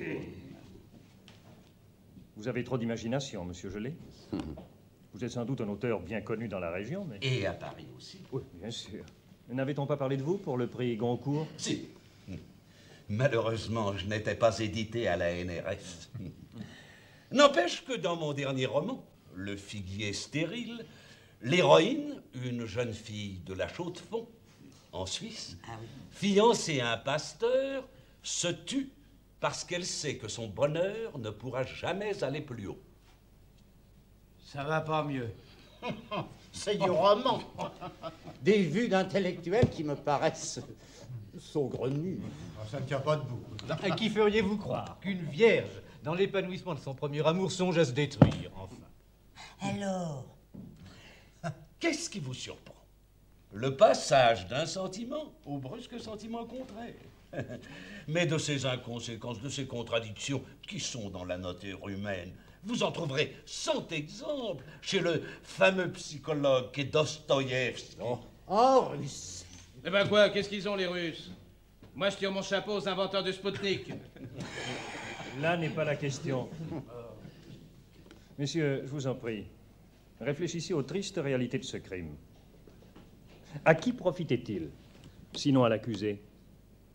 Vous avez trop d'imagination, monsieur Gelé. Vous êtes sans doute un auteur bien connu dans la région, mais... Et à Paris aussi. Oui, bien sûr. N'avait-on pas parlé de vous pour le prix Goncourt? Si. Malheureusement, je n'étais pas édité à la NRF. N'empêche que dans mon dernier roman, Le figuier stérile, l'héroïne, une jeune fille de la Chaux-de-Fonds, en Suisse, fiancée à un pasteur, se tue parce qu'elle sait que son bonheur ne pourra jamais aller plus haut. Ça va pas mieux. C'est du roman. Des vues d'intellectuels qui me paraissent saugrenues. Ça ne tient pas debout. À qui feriez-vous croire qu'une vierge, dans l'épanouissement de son premier amour, songe à se détruire, enfin? Alors? Qu'est-ce qui vous surprend? Le passage d'un sentiment au brusque sentiment contraire. Mais de ces inconséquences, de ces contradictions qui sont dans la nature humaine, vous en trouverez 100 exemples chez le fameux psychologue qu'est Dostoïevski. Oh, Russe! Eh ben quoi, qu'est-ce qu'ils ont les Russes? Moi je tire mon chapeau aux inventeurs du Spoutnik. Là n'est pas la question. Messieurs, je vous en prie, réfléchissez aux tristes réalités de ce crime. À qui profitait-il, sinon à l'accusé?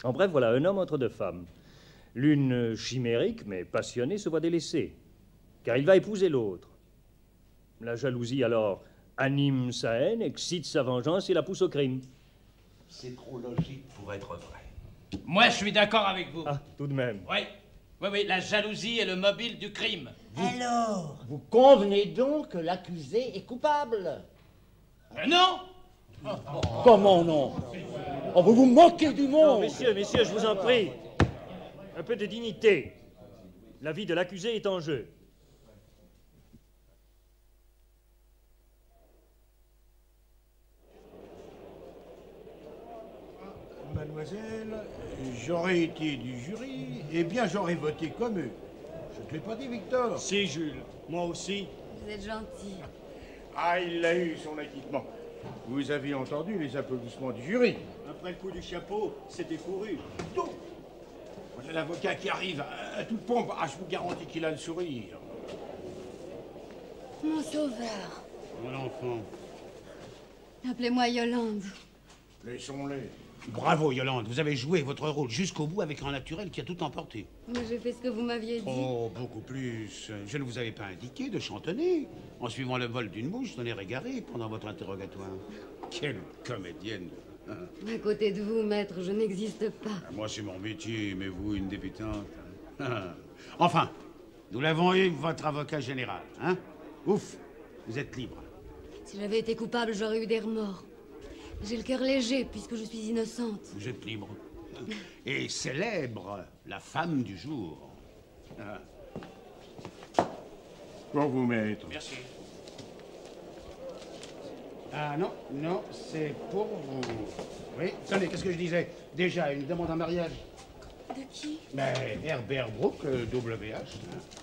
En bref, voilà un homme entre deux femmes. L'une chimérique, mais passionnée, se voit délaissée, car il va épouser l'autre. La jalousie, alors, anime sa haine, excite sa vengeance et la pousse au crime. C'est trop logique pour être vrai. Moi, je suis d'accord avec vous. Ah, tout de même. Oui, oui, la jalousie est le mobile du crime. Alors, vous convenez donc que l'accusé est coupable? Non! Comment non? Oh, vous vous moquez du Non, monde! messieurs, je vous en prie. Un peu de dignité. La vie de l'accusé est en jeu. Mademoiselle, j'aurais été du jury, eh bien j'aurais voté comme eux. Je ne te l'ai pas dit, Victor. Si, Jules. Moi aussi. Vous êtes gentil. Ah, il l'a eu, son acquittement. Vous avez entendu les applaudissements du jury. Après le coup du chapeau, c'était couru. Donc, voilà l'avocat qui arrive à toute pompe. Ah, je vous garantis qu'il a le sourire. Mon sauveur. Mon enfant. Appelez-moi Yolande. Laissons-les. Bravo, Yolande. Vous avez joué votre rôle jusqu'au bout avec un naturel qui a tout emporté. Moi, j'ai fait ce que vous m'aviez dit. Oh, beaucoup plus. Je ne vous avais pas indiqué de chantonner en suivant le vol d'une mouche dans les égaré pendant votre interrogatoire. Quelle comédienne. À côté de vous, maître, je n'existe pas. Moi, c'est mon métier, mais vous, une débutante. Enfin, nous l'avons eu, votre avocat général. Hein? Ouf, vous êtes libre. Si j'avais été coupable, j'aurais eu des remords. J'ai le cœur léger puisque je suis innocente. Vous êtes libre. Et célèbre, la femme du jour. Pour vous, maître. Merci. Ah non, non, c'est pour vous. Oui, attendez, qu'est-ce que je disais? Déjà, une demande en mariage. De qui? Mais Herbert Brooke, WH.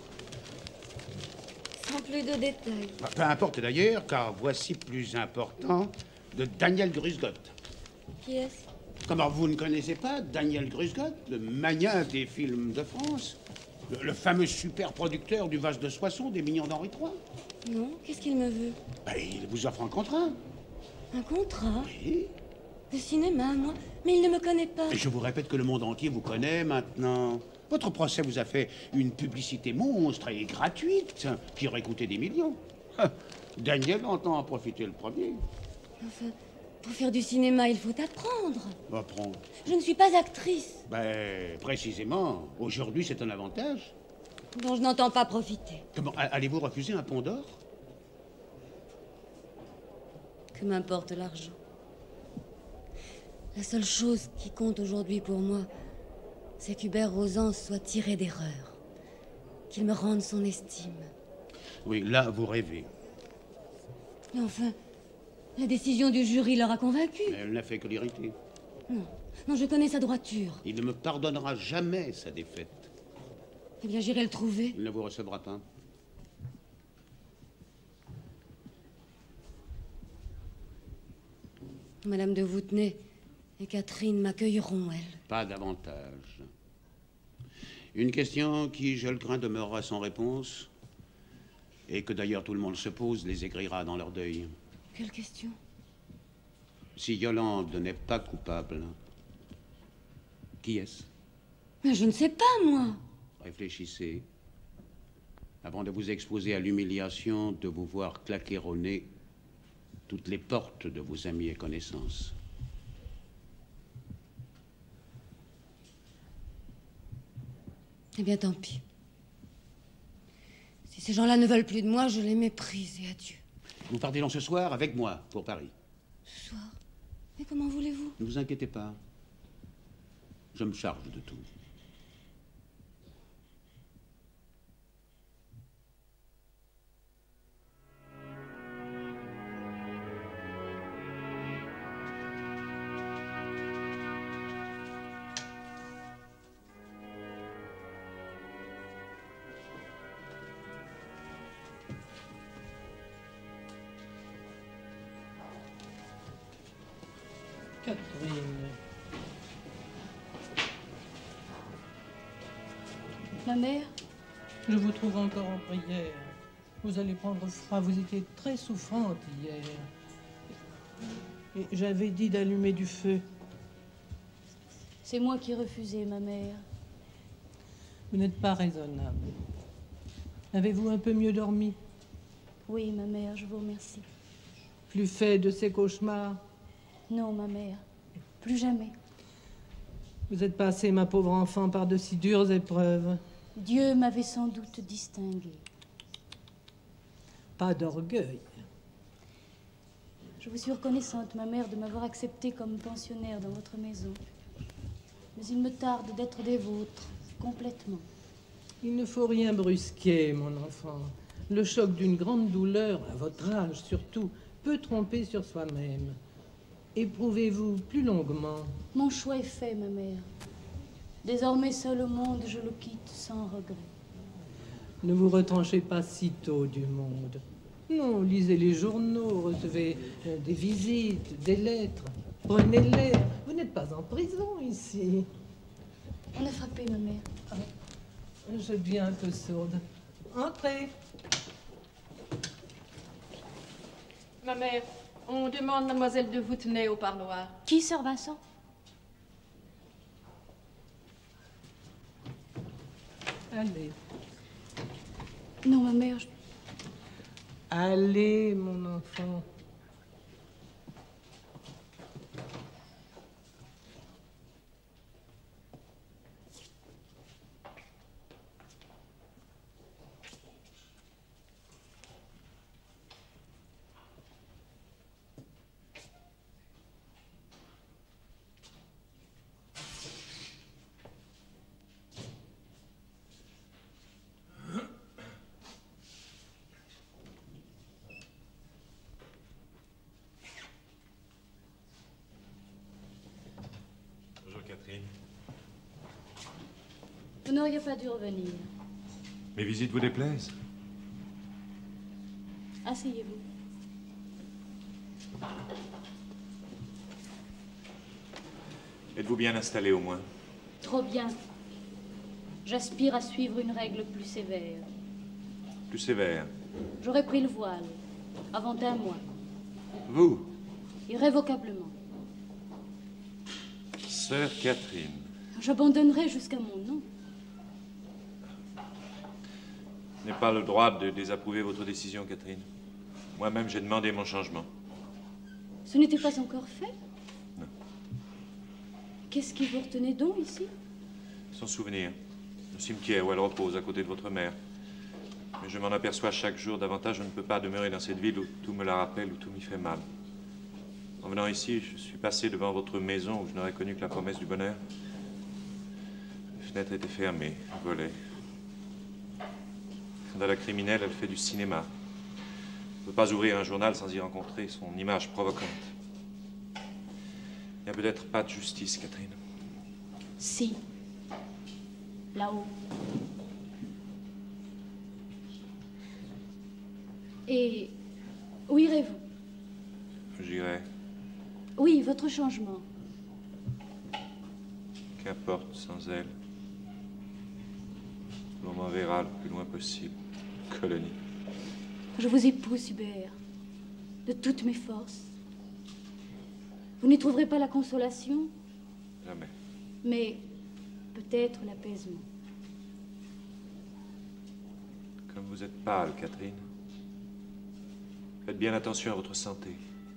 Sans plus de détails. Peu importe d'ailleurs, car voici plus important, de Daniel Grusgott. Qui est-ce? Comment, vous ne connaissez pas Daniel Grusgott, le magnat des films de France? Le fameux super producteur du vase de Soissons, des Mignons d'Henri III? Non, qu'est-ce qu'il me veut? Ben, il vous offre un contrat. Un contrat? Oui. De cinéma, moi? Mais il ne me connaît pas. Et je vous répète que le monde entier vous connaît maintenant. Votre procès vous a fait une publicité monstre et gratuite qui aurait coûté des millions. Daniel entend en profiter le premier. Enfin, pour faire du cinéma, il faut apprendre. Apprendre. Je ne suis pas actrice. Ben, précisément, aujourd'hui c'est un avantage. Dont je n'entends pas profiter. Comment, allez-vous refuser un pont d'or? Que m'importe l'argent. La seule chose qui compte aujourd'hui pour moi, c'est qu'Hubert Rozan soit tiré d'erreur. Qu'il me rende son estime. Oui, là, vous rêvez. Mais enfin, la décision du jury l'aura convaincu. Mais elle n'a fait que l'irriter. Non, non, je connais sa droiture. Il ne me pardonnera jamais sa défaite. Eh bien, j'irai le trouver. Il ne vous recevra pas. Madame de Voutenay et Catherine m'accueilleront, elles. Pas davantage. Une question qui, je le crains, demeurera sans réponse, et que d'ailleurs tout le monde se pose, les aigrira dans leur deuil. Quelle question? Si Yolande n'est pas coupable, qui est-ce? Mais je ne sais pas, moi. Réfléchissez, avant de vous exposer à l'humiliation de vous voir claquer au nez toutes les portes de vos amis et connaissances. Eh bien, tant pis. Si ces gens-là ne veulent plus de moi, je les méprise et adieu. Vous partez donc ce soir avec moi pour Paris. Ce soir? Mais comment voulez-vous? Ne vous inquiétez pas. Je me charge de tout. Catherine. Ma mère? Je vous trouve encore en prière. Vous allez prendre froid. Vous étiez très souffrante hier. Et j'avais dit d'allumer du feu. C'est moi qui ai refusé, ma mère. Vous n'êtes pas raisonnable. Avez-vous un peu mieux dormi? Oui, ma mère, je vous remercie. Plus fait de ces cauchemars? Non, ma mère, plus jamais. Vous êtes passée, ma pauvre enfant, par de si dures épreuves. Dieu m'avait sans doute distinguée. Pas d'orgueil. Je vous suis reconnaissante, ma mère, de m'avoir acceptée comme pensionnaire dans votre maison. Mais il me tarde d'être des vôtres, complètement. Il ne faut rien brusquer, mon enfant. Le choc d'une grande douleur, à votre âge surtout, peut tromper sur soi-même. Éprouvez-vous plus longuement. Mon choix est fait, ma mère. Désormais seul au monde, je le quitte sans regret. Ne vous retranchez pas si tôt du monde. Non, lisez les journaux, recevez des visites, des lettres. Prenez l'air. Vous n'êtes pas en prison ici. On a frappé, ma mère. Ah, je deviens un peu sourde. Entrez. Ma mère, on demande mademoiselle de Voutenay au parloir. Qui, sœur Vincent? Allez. Non, ma mère, Allez, mon enfant. Catherine. vous n'auriez pas dû revenir. Mes visites vous déplaisent? Asseyez-vous. Êtes-vous bien installé au moins? Trop bien. J'aspire à suivre une règle plus sévère. Plus sévère? J'aurais pris le voile avant un mois. Vous? Irrévocablement. Sœur Catherine. J'abandonnerai jusqu'à mon nom. Je n'ai pas le droit de désapprouver votre décision, Catherine. Moi-même, j'ai demandé mon changement. Ce n'était pas encore fait? Non. Qu'est-ce qui vous retenait donc ici? Son souvenir. Le cimetière où elle repose, à côté de votre mère. Mais je m'en aperçois chaque jour davantage. Je ne peux pas demeurer dans cette ville où tout me la rappelle, où tout m'y fait mal. En venant ici, je suis passé devant votre maison où je n'aurais connu que la promesse du bonheur. Les fenêtres étaient fermées, volets. Dans la criminelle, elle fait du cinéma. Je ne peux pas ouvrir un journal sans y rencontrer son image provocante. Il n'y a peut-être pas de justice, Catherine. Si. Là-haut. Et où irez-vous? J'irai. Oui, votre changement. Qu'importe, sans elle. L'on m'enverra le plus loin possible. Colonie. Je vous épouse, Hubert, de toutes mes forces. Vous n'y trouverez pas la consolation, Jamais. mais peut-être l'apaisement. Comme vous êtes pâle, Catherine. Faites bien attention à votre santé.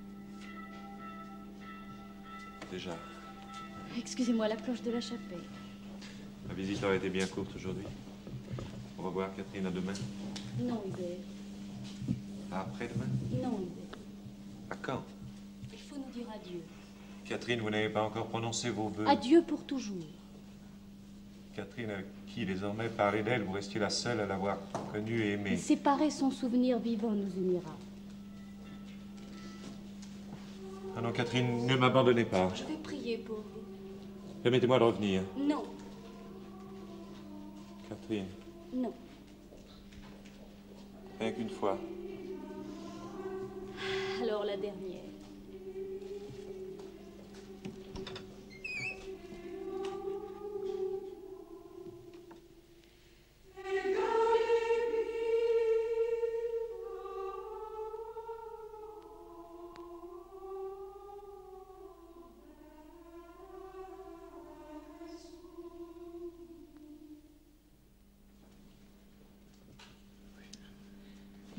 Déjà. Excusez-moi, la cloche de la chapelle. Ma visite aurait été bien courte aujourd'hui. Au revoir, Catherine, à demain. Non, Hubert. À après-demain. Non, Hubert. À quand? Il faut nous dire adieu. Catherine, vous n'avez pas encore prononcé vos vœux. Adieu pour toujours. Catherine, avec qui désormais parler d'elle, vous restiez la seule à l'avoir connue et aimée. Séparer son souvenir vivant nous unira. Ah non, Catherine, ne m'abandonnez pas. Je vais prier pour vous. Permettez-moi de revenir. Non, Catherine, non. rien qu'une fois. Alors la dernière.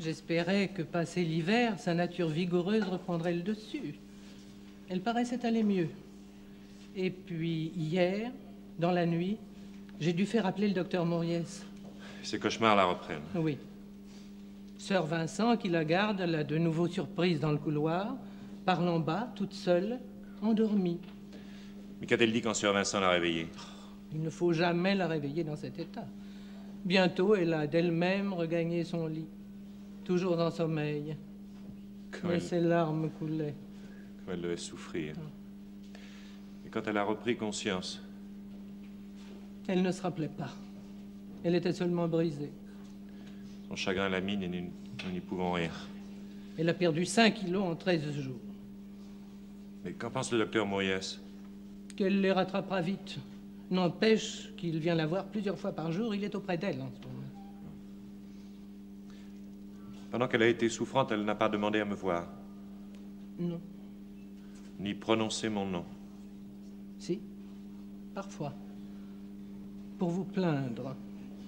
J'espérais que, passé l'hiver, sa nature vigoureuse reprendrait le dessus. Elle paraissait aller mieux. Et puis, hier, dans la nuit, j'ai dû faire appeler le docteur Mauriès. Ces cauchemars la reprennent. Oui. Sœur Vincent, qui la garde, l'a de nouveau surprise dans le couloir, parle en bas, toute seule, endormie. Mais qu'a-t-elle dit quand Sœur Vincent l'a réveillée? Il ne faut jamais la réveiller dans cet état. Bientôt, elle a d'elle-même regagné son lit, toujours en sommeil. Mais ses larmes coulaient. Comme elle devait souffrir. Et quand elle a repris conscience? Elle ne se rappelait pas. Elle était seulement brisée. Son chagrin la mine et nous n'y pouvons rien. Elle a perdu 5 kilos en 13 jours. Mais qu'en pense le docteur Mauriès? Qu'elle les rattrapera vite. N'empêche qu'il vient la voir plusieurs fois par jour. Il est auprès d'elle en ce moment. Pendant qu'elle a été souffrante, elle n'a pas demandé à me voir. Non. Ni prononcé mon nom. Si, parfois. Pour vous plaindre.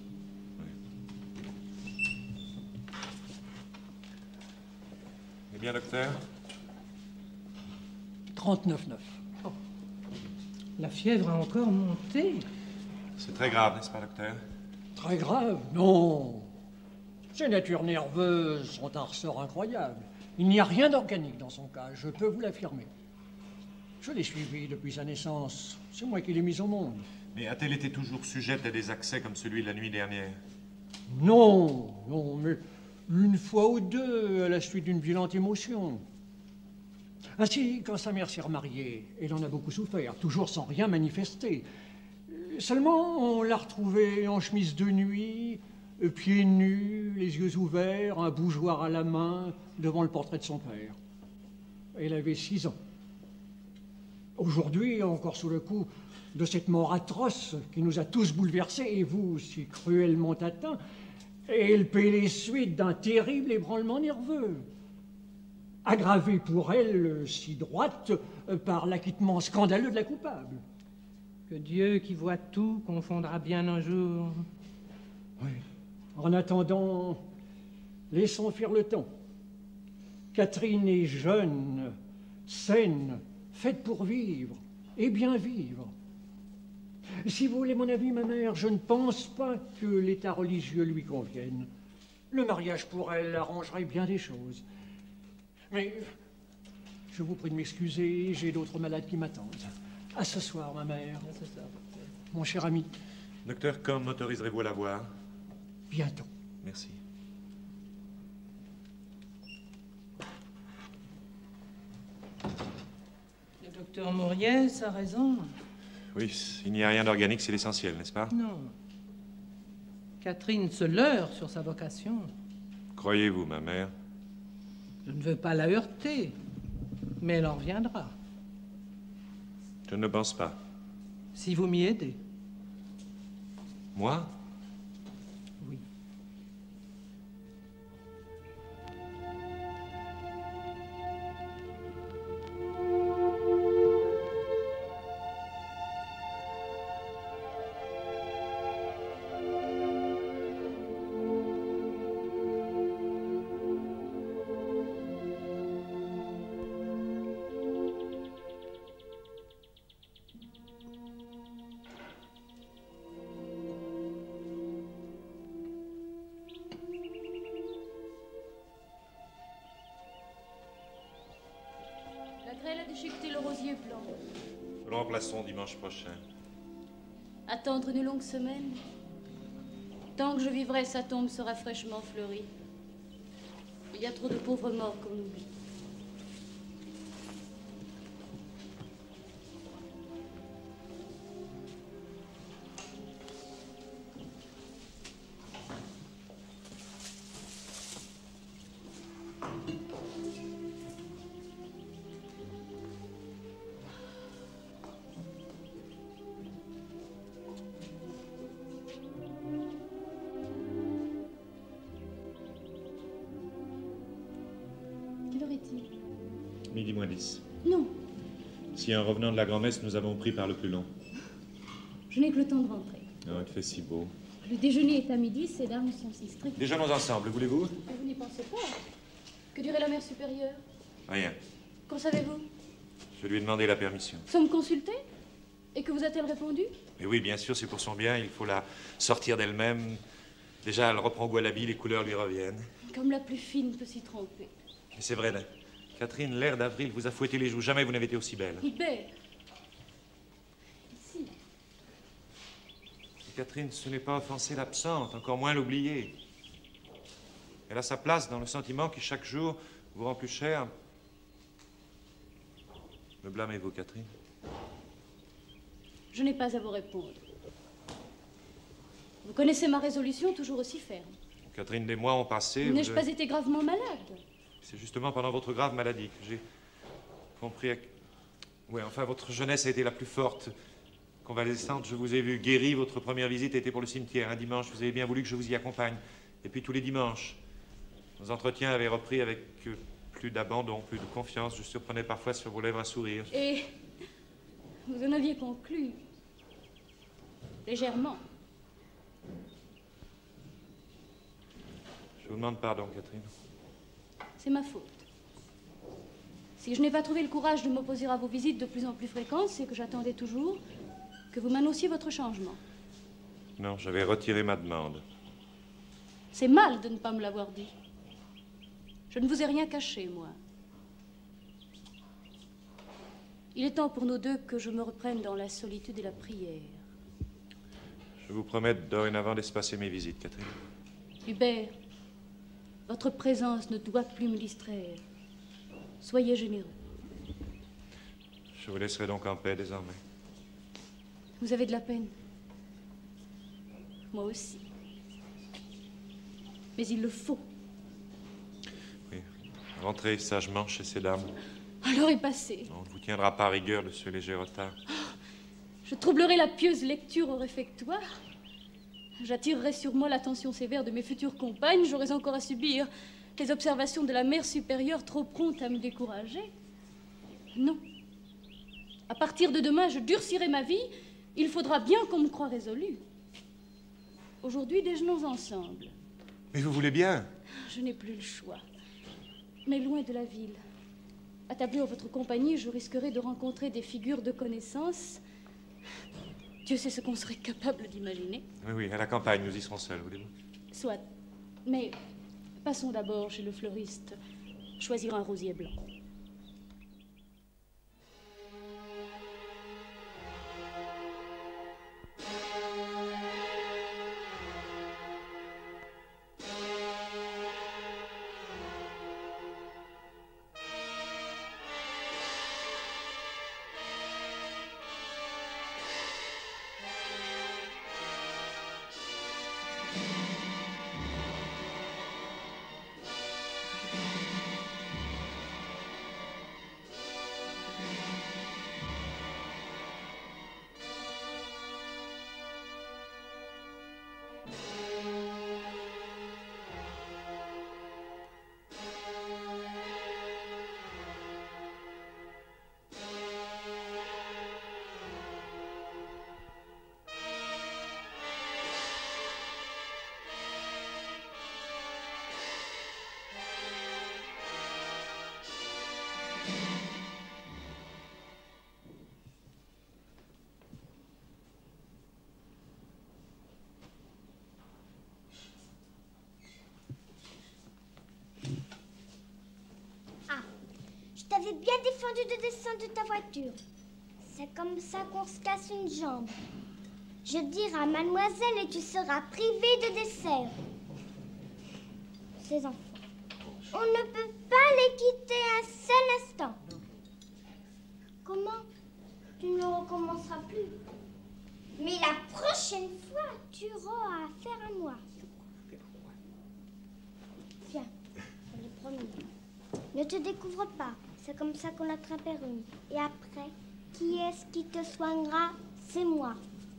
Eh bien, docteur? 39,9. Oh. La fièvre a encore monté. C'est très grave, n'est-ce pas, docteur? Très grave? Non. Ces natures nerveuses sont un ressort incroyable. Il n'y a rien d'organique dans son cas, je peux vous l'affirmer. Je l'ai suivie depuis sa naissance. C'est moi qui l'ai mise au monde. Mais a-t-elle été toujours sujette à des accès comme celui de la nuit dernière? Non, non, mais une fois ou deux à la suite d'une violente émotion. Ainsi, quand sa mère s'est remariée, elle en a beaucoup souffert, toujours sans rien manifester. Seulement, on l'a retrouvée en chemise de nuit, pieds nus, les yeux ouverts, un bougeoir à la main, devant le portrait de son père. Elle avait 6 ans. Aujourd'hui, encore sous le coup de cette mort atroce qui nous a tous bouleversés, et vous si cruellement atteints, elle paie les suites d'un terrible ébranlement nerveux, aggravé pour elle, si droite, par l'acquittement scandaleux de la coupable. Que Dieu qui voit tout confondra bien un jour. Oui. En attendant, laissons faire le temps. Catherine est jeune, saine, faite pour vivre, et bien vivre. Si vous voulez mon avis, ma mère, je ne pense pas que l'état religieux lui convienne. Le mariage pour elle arrangerait bien des choses. Mais je vous prie de m'excuser, j'ai d'autres malades qui m'attendent. À ce soir, ma mère. À ce soir, mon cher ami. Docteur, quand m'autoriserez-vous à la voir? Bientôt. Merci. Le docteur Mauriès a raison. Oui, il n'y a rien d'organique, c'est l'essentiel, n'est-ce pas? Non. Catherine se leurre sur sa vocation. Croyez-vous, ma mère? Je ne veux pas la heurter, mais elle en reviendra. Je ne pense pas. Si vous m'y aidez. Moi? Oui. Elle a déchiqueté le rosier blanc. Nous le remplacerons dimanche prochain. Attendre une longue semaine. Tant que je vivrai, sa tombe sera fraîchement fleurie. Il y a trop de pauvres morts comme nous. Midi moins 10. Non, Si en revenant de la grand-messe, nous avons pris par le plus long. je n'ai que le temps de rentrer. Oh, il fait si beau. Le déjeuner est à midi, ces dames sont si strictes. Déjeunons ensemble, voulez-vous? Vous n'êtes pensez pas. Que dirait la mère supérieure? Rien. Qu'en savez-vous? Je lui ai demandé la permission. Sommes consultés? Et que vous a-t-elle répondu? Mais oui, bien sûr, c'est pour son bien. Il faut la sortir d'elle-même. Déjà, elle reprend goût à l'habit, les couleurs lui reviennent. Comme la plus fine peut s'y tromper. Mais c'est vrai, Catherine, l'air d'avril vous a fouetté les joues. Jamais vous n'avez été aussi belle. Hubert. Ici. Et Catherine, ce n'est pas offenser l'absente, encore moins l'oublier. Elle a sa place dans le sentiment qui, chaque jour, vous rend plus cher. Me blâmez-vous, Catherine? Je n'ai pas à vous répondre. Vous connaissez ma résolution, toujours aussi ferme. Catherine, des mois ont passé. N'ai-je pas été gravement malade? C'est justement pendant votre grave maladie que j'ai compris. Oui, enfin, votre jeunesse a été la plus forte. Convalescente, je vous ai vu guérie. Votre première visite était pour le cimetière. Un dimanche, vous avez bien voulu que je vous y accompagne. Et puis tous les dimanches, nos entretiens avaient repris avec plus d'abandon, plus de confiance. Je surprenais parfois sur vos lèvres un sourire. Et vous en aviez conclu légèrement. Je vous demande pardon, Catherine. C'est ma faute. Si je n'ai pas trouvé le courage de m'opposer à vos visites de plus en plus fréquentes, c'est que j'attendais toujours que vous m'annonciez votre changement. Non, j'avais retiré ma demande. C'est mal de ne pas me l'avoir dit. Je ne vous ai rien caché, moi. Il est temps pour nous deux que je me reprenne dans la solitude et la prière. Je vous promets dorénavant d'espacer mes visites, Catherine. Hubert, votre présence ne doit plus me distraire. Soyez généreux. Je vous laisserai donc en paix désormais. Vous avez de la peine. Moi aussi. Mais il le faut. Oui. Rentrez sagement chez ces dames. Alors est passé. On ne vous tiendra pas à rigueur de ce léger retard. Je troublerai la pieuse lecture au réfectoire. J'attirerai sur moi l'attention sévère de mes futures compagnes. J'aurais encore à subir les observations de la mère supérieure trop prompte à me décourager. Non. À partir de demain, je durcirai ma vie. Il faudra bien qu'on me croie résolue. Aujourd'hui, déjeunons ensemble. Mais vous voulez bien? Je n'ai plus le choix. Mais loin de la ville. Attablé en votre compagnie, je risquerais de rencontrer des figures de connaissance. Dieu sait ce qu'on serait capable d'imaginer. Oui, oui, à la campagne, nous y serons seuls, voulez-vous? Soit. Mais passons d'abord chez le fleuriste. Choisir un rosier blanc. Je t'avais bien défendu de descendre de ta voiture. C'est comme ça qu'on se casse une jambe. Je dirai à mademoiselle et tu seras privé de dessert. Ces enfants, on ne peut pas les quitter un seul instant. Comment? Tu ne le recommenceras plus. Mais la prochaine fois, tu auras affaire à moi. Viens, on est promis. Ne te découvre pas. C'est comme ça qu'on attrape une. Et après, qui est-ce qui te soignera? C'est moi.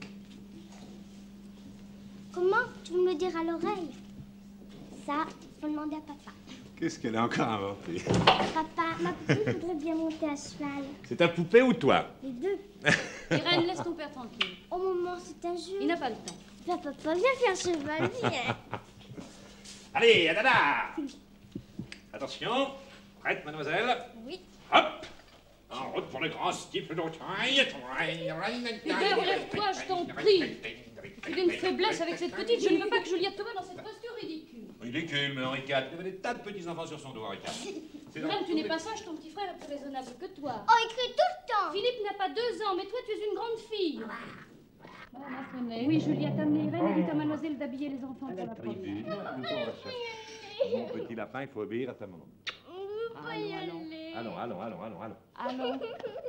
Comment? Tu veux me le dire à l'oreille? Ça, faut demander à papa. Qu'est-ce qu'elle a encore inventé? Papa, ma poupée voudrait bien monter à cheval. C'est ta poupée ou toi? Les deux. Irène, laisse ton père tranquille. Oh maman, c'est un jeu. Il n'a pas le temps. Viens papa, viens faire cheval, viens. Allez, Adada! Attention. Prête, mademoiselle? Oui. Hop. En route pour le grand steeple d'Auteuil. Hubert, lève-toi, je t'en prie. Il a une faiblesse avec cette petite. Je ne veux pas que Juliette te voie dans cette posture ridicule. Ridicule, mais Henri IV. Il avait des tas de petits-enfants sur son dos, Henri IV. Madame, tu n'es pas sage, ton petit frère est plus raisonnable que toi. Oh, il crie tout le temps. Philippe n'a pas 2 ans, mais toi, tu es une grande fille. Madame Afrenet. Oui, Juliette, amenez Irène et dites à mademoiselle d'habiller les enfants pour la promenade. Mon petit lapin, il faut obéir à ta maman. Allons. Allons.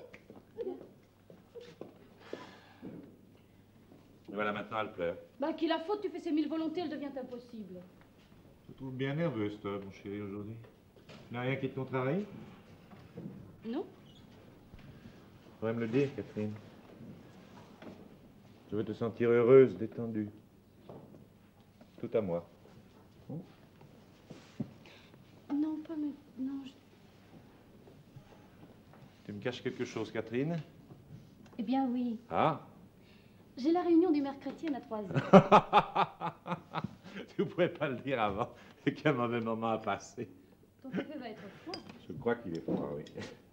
Et voilà, maintenant, elle pleure. Bah, qu'il a faute, tu fais ses 1000 volontés, elle devient impossible. Je te trouve bien nerveuse, toi, mon chéri, aujourd'hui. Il n'y a rien qui te contrarie? Non. Tu pourrais me le dire, Catherine. Je veux te sentir heureuse, détendue. Tout à moi. Non, pas maintenant. Tu me caches quelque chose, Catherine? Eh bien, oui. Ah? J'ai la réunion du Mère chrétienne à 3h. Tu ne pouvais pas le dire avant. Quel mauvais moment à passer. Ton café va être froid. Je crois qu'il est froid, oui.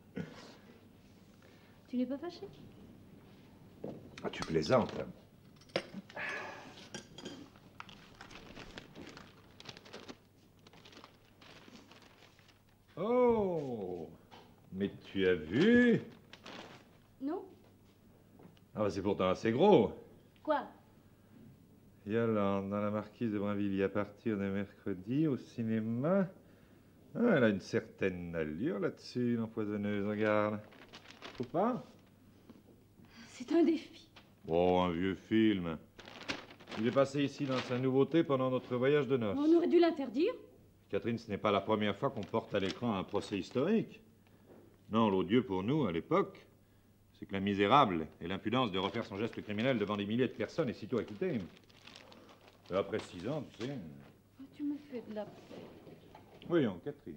Tu n'es pas fâché? Ah, tu plaisantes. Oh! Mais tu as vu? Non? Ah, bah, c'est pourtant assez gros. Quoi? Yolande, dans La Marquise de Brinvilliers, à partir de mercredi, au cinéma. Ah, elle a une certaine allure là-dessus, l'empoisonneuse, regarde. Faut pas? C'est un défi. Oh, un vieux film. Il est passé ici dans sa nouveauté pendant notre voyage de noces. On aurait dû l'interdire. Catherine, ce n'est pas la première fois qu'on porte à l'écran un procès historique. Non, l'odieux pour nous, à l'époque, c'est que la misérable et l'impudence de refaire son geste criminel devant des milliers de personnes est sitôt acquittée. Et après 6 ans, tu sais... Oh, tu me fais de la peine. Voyons, Catherine.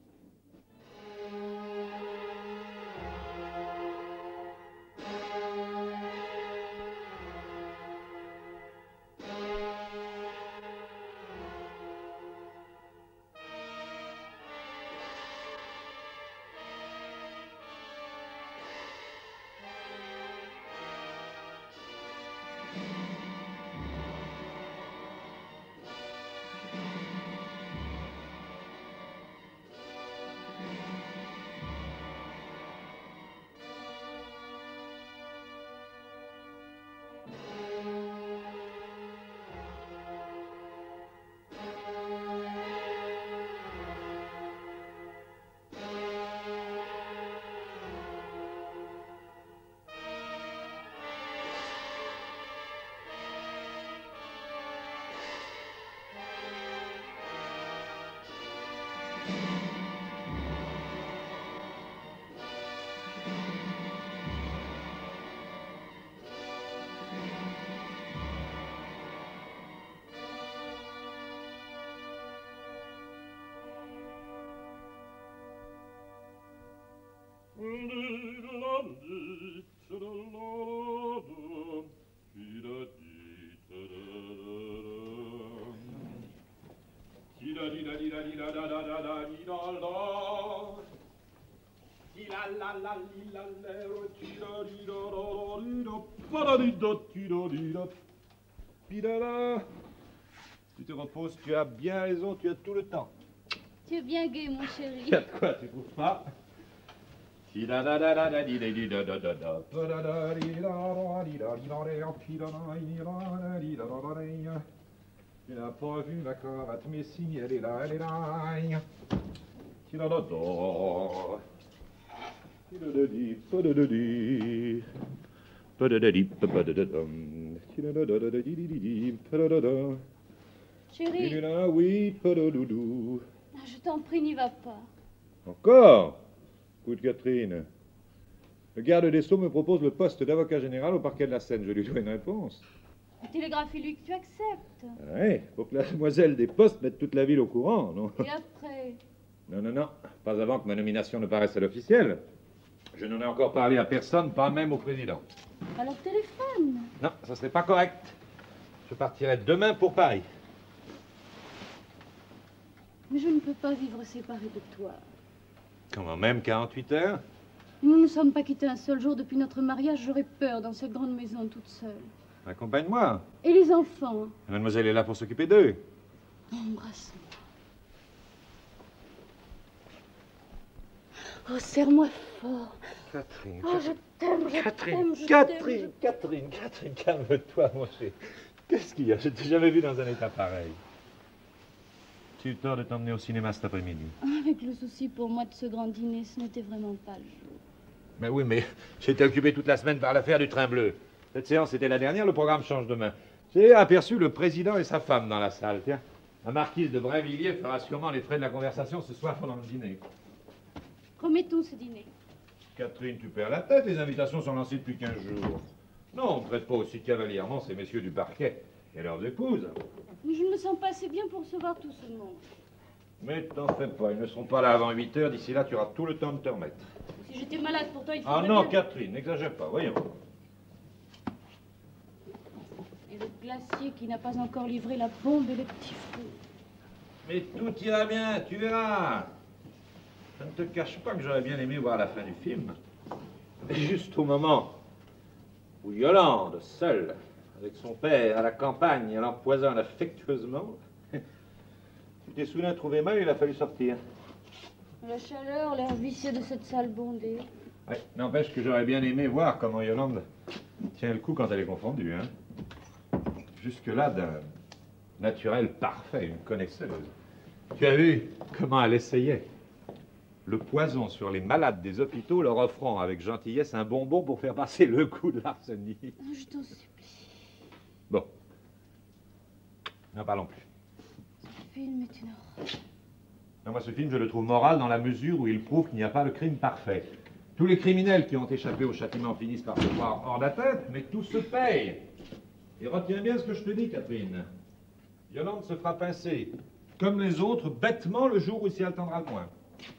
Tu te reposes, tu as bien raison, tu as tout le temps. Tu es bien gai, mon chéri. Il y a de quoi, tu trouves pas? Tu n'as pas vu ma cravate, mais si, elle est là, elle est là. Chéri. Il est là, oui, Ah, je t'en prie, n'y va pas. Encore? Écoute, Catherine, le garde des Sceaux me propose le poste d'avocat général au parquet de la Seine. Je lui dois une réponse. Télégraphie-lui que tu acceptes. Oui, faut que la demoiselle des postes mette toute la ville au courant, non? Et après? Non, pas avant que ma nomination ne paraisse à l'officiel. Je n'en ai encore parlé à personne, pas même au président. Alors téléphone. Non, ça serait pas correct. Je partirai demain pour Paris. Mais je ne peux pas vivre séparée de toi. Comment, même 48 heures? Nous ne nous sommes pas quittés un seul jour depuis notre mariage. J'aurais peur dans cette grande maison toute seule. Accompagne-moi. Et les enfants? Mademoiselle est là pour s'occuper d'eux. Embrasse-moi. Oh, serre-moi fort. Catherine. Oh, je t'aime, je t'aime, je Catherine, t'aime. Catherine, calme-toi, mon chéri. Qu'est-ce qu'il y a? Je t'ai jamais vu dans un état pareil. J'ai eu tort de t'emmener au cinéma cet après-midi. Avec le souci pour moi de ce grand dîner, ce n'était vraiment pas le jour. Mais oui, mais j'étais occupé toute la semaine par l'affaire du train bleu. Cette séance était la dernière, le programme change demain. J'ai aperçu le président et sa femme dans la salle, tiens. La marquise de Brinvilliers fera sûrement les frais de la conversation ce soir pendant le dîner. Promettons ce dîner. Catherine, tu perds la tête, les invitations sont lancées depuis 15 jours. Non, on ne traite pas aussi cavalièrement ces messieurs du parquet et leurs épouses. Mais je ne me sens pas assez bien pour recevoir tout ce monde. Mais t'en fais pas, ils ne seront pas là avant 8 heures. D'ici là, tu auras tout le temps de te remettre. Si j'étais malade, pourtant il Ah faudrait non, bien... Catherine, n'exagère pas, voyons. Et le glacier qui n'a pas encore livré la bombe et les petits fruits. Mais tout ira bien, tu verras. Je ne te cache pas que j'aurais bien aimé voir la fin du film. Mais juste au moment où Yolande, seule, avec son père à la campagne, elle empoisonne affectueusement, tu t'es soudain trouvé mal, il a fallu sortir. La chaleur, l'air vicieux de cette salle bondée. Ouais, n'empêche que j'aurais bien aimé voir comment Yolande tient le coup quand elle est confondue. Hein. Jusque-là, d'un naturel parfait, une connaisseuse. Tu as vu comment elle essayait le poison sur les malades des hôpitaux, leur offrant avec gentillesse un bonbon pour faire passer le coup de l'arsenic. Je t'en supplie. Bon. N'en parlons plus. Ce film est une horreur. Non, moi, ce film, je le trouve moral dans la mesure où il prouve qu'il n'y a pas de crime parfait. Tous les criminels qui ont échappé au châtiment finissent par se croire hors la tête, mais tout se paye. Et retiens bien ce que je te dis, Catherine. Yolande se fera pincer, comme les autres, bêtement le jour où il s'y attendra le moins.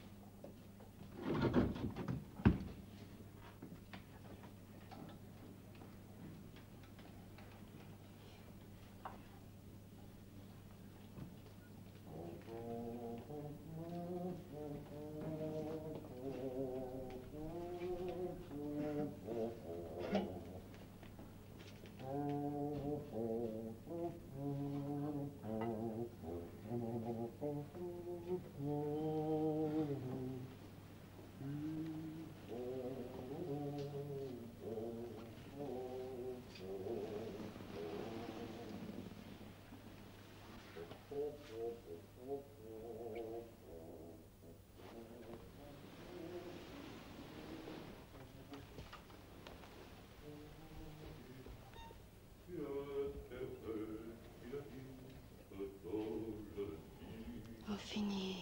Fini.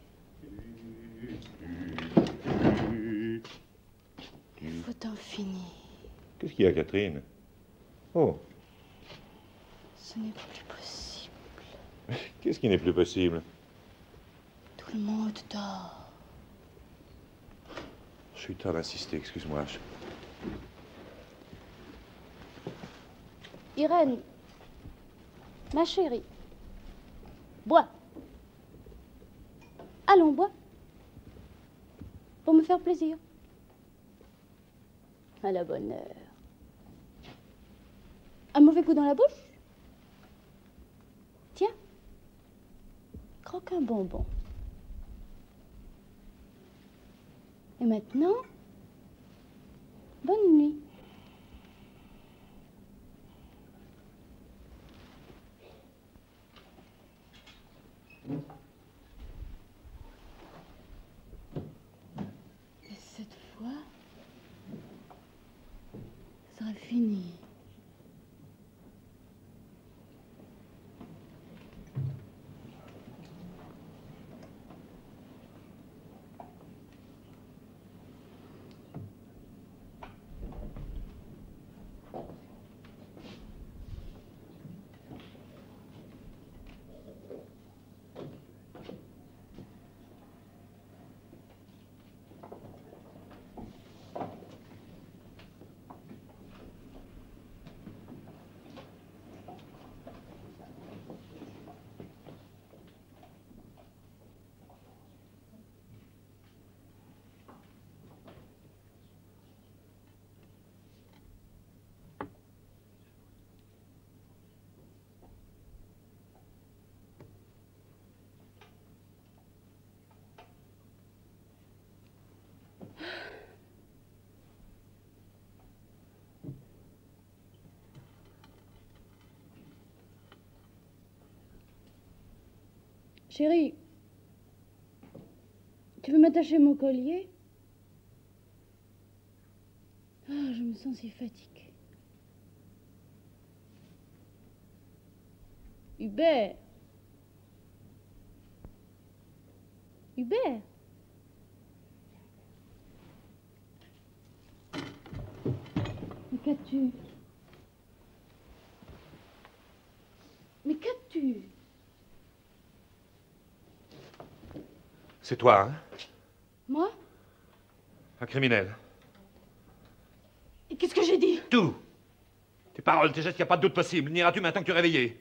Il faut en finir. Qu'est-ce qu'il y a, Catherine? Oh. Ce n'est plus possible. Qu'est-ce qui n'est plus possible? Tout le monde dort. Je suis tard d'insister, excuse-moi. Irène, ma chérie, bois. Allons, bois. Pour me faire plaisir. À la bonne heure. Un mauvais goût dans la bouche? Tiens. Croque un bonbon. Et maintenant, bonne nuit. Et cette fois, ça sera fini. Chérie, tu veux m'attacher mon collier? Ah, je me sens si fatiguée. Hubert. Hubert. Mais qu'as-tu? Mais qu'as-tu? C'est toi, hein? Moi? Un criminel. Et qu'est-ce que j'ai dit? Tout. Tes paroles, tes gestes, il n'y a pas de doute possible. N'iras-tu maintenant que tu es réveillé?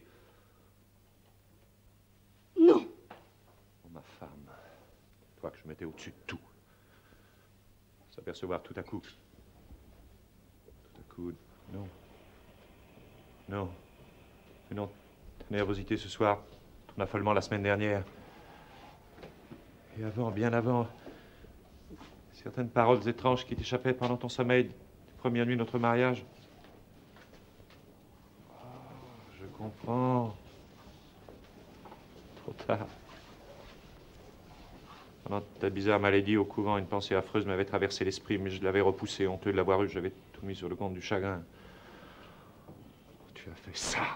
Non. Oh, ma femme. Toi que je mettais au-dessus de tout. S'apercevoir tout à coup. Non. Non. Mais non, ta nervosité ce soir, ton affolement la semaine dernière. Et avant, bien avant, certaines paroles étranges qui t'échappaient pendant ton sommeil, les premières nuits de notre mariage. Oh, je comprends. Trop tard. Pendant ta bizarre maladie au couvent, une pensée affreuse m'avait traversé l'esprit, mais je l'avais repoussée, honteux de l'avoir eue. J'avais tout mis sur le compte du chagrin. Tu as fait ça.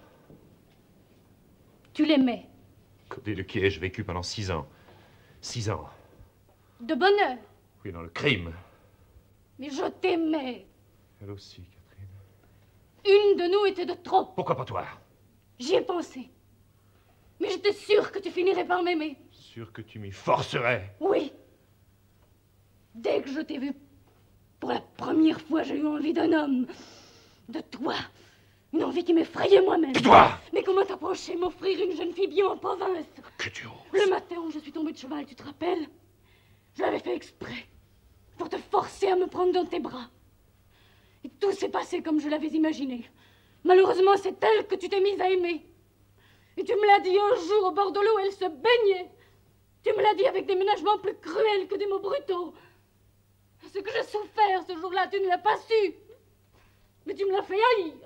Tu l'aimais. Côté de qui ai-je vécu pendant 6 ans? 6 ans. De bonheur. Oui, dans le crime. Mais je t'aimais. Elle aussi, Catherine. Une de nous était de trop. Pourquoi pas toi? J'y ai pensé. Mais j'étais sûre que tu finirais par m'aimer. Sûr que tu m'y forcerais. Oui. Dès que je t'ai vu, pour la première fois, j'ai eu envie d'un homme. De toi. Une envie qui m'effrayait moi-même. Toi! Mais comment t'approcher, m'offrir une jeune fille bien en province? Que tu oses. Le matin où je suis tombée de cheval, tu te rappelles? Je l'avais fait exprès. Pour te forcer à me prendre dans tes bras. Et tout s'est passé comme je l'avais imaginé. Malheureusement, c'est elle que tu t'es mise à aimer. Et tu me l'as dit un jour au bord de l'eau, elle se baignait. Tu me l'as dit avec des ménagements plus cruels que des mots brutaux. Ce que j'ai souffert ce jour-là, tu ne l'as pas su. Mais tu me l'as fait haïr.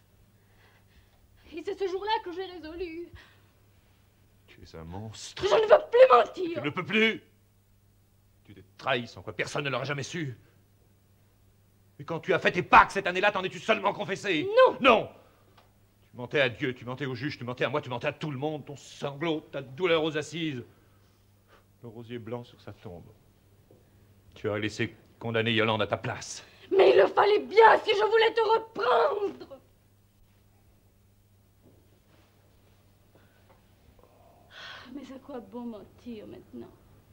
Et c'est ce jour-là que j'ai résolu. Tu es un monstre. Je ne veux plus mentir. Tu ne peux plus. Tu t'es trahi sans quoi personne ne l'aurait jamais su. Et quand tu as fait tes Pâques cette année-là, t'en es-tu seulement confessé? Non. Non. Tu mentais à Dieu, tu mentais au juge, tu mentais à moi, tu mentais à tout le monde. Ton sanglot, ta douleur aux assises. Le rosier blanc sur sa tombe. Tu as laissé condamner Yolande à ta place. Mais il le fallait bien si je voulais te reprendre. Mais à quoi bon mentir maintenant?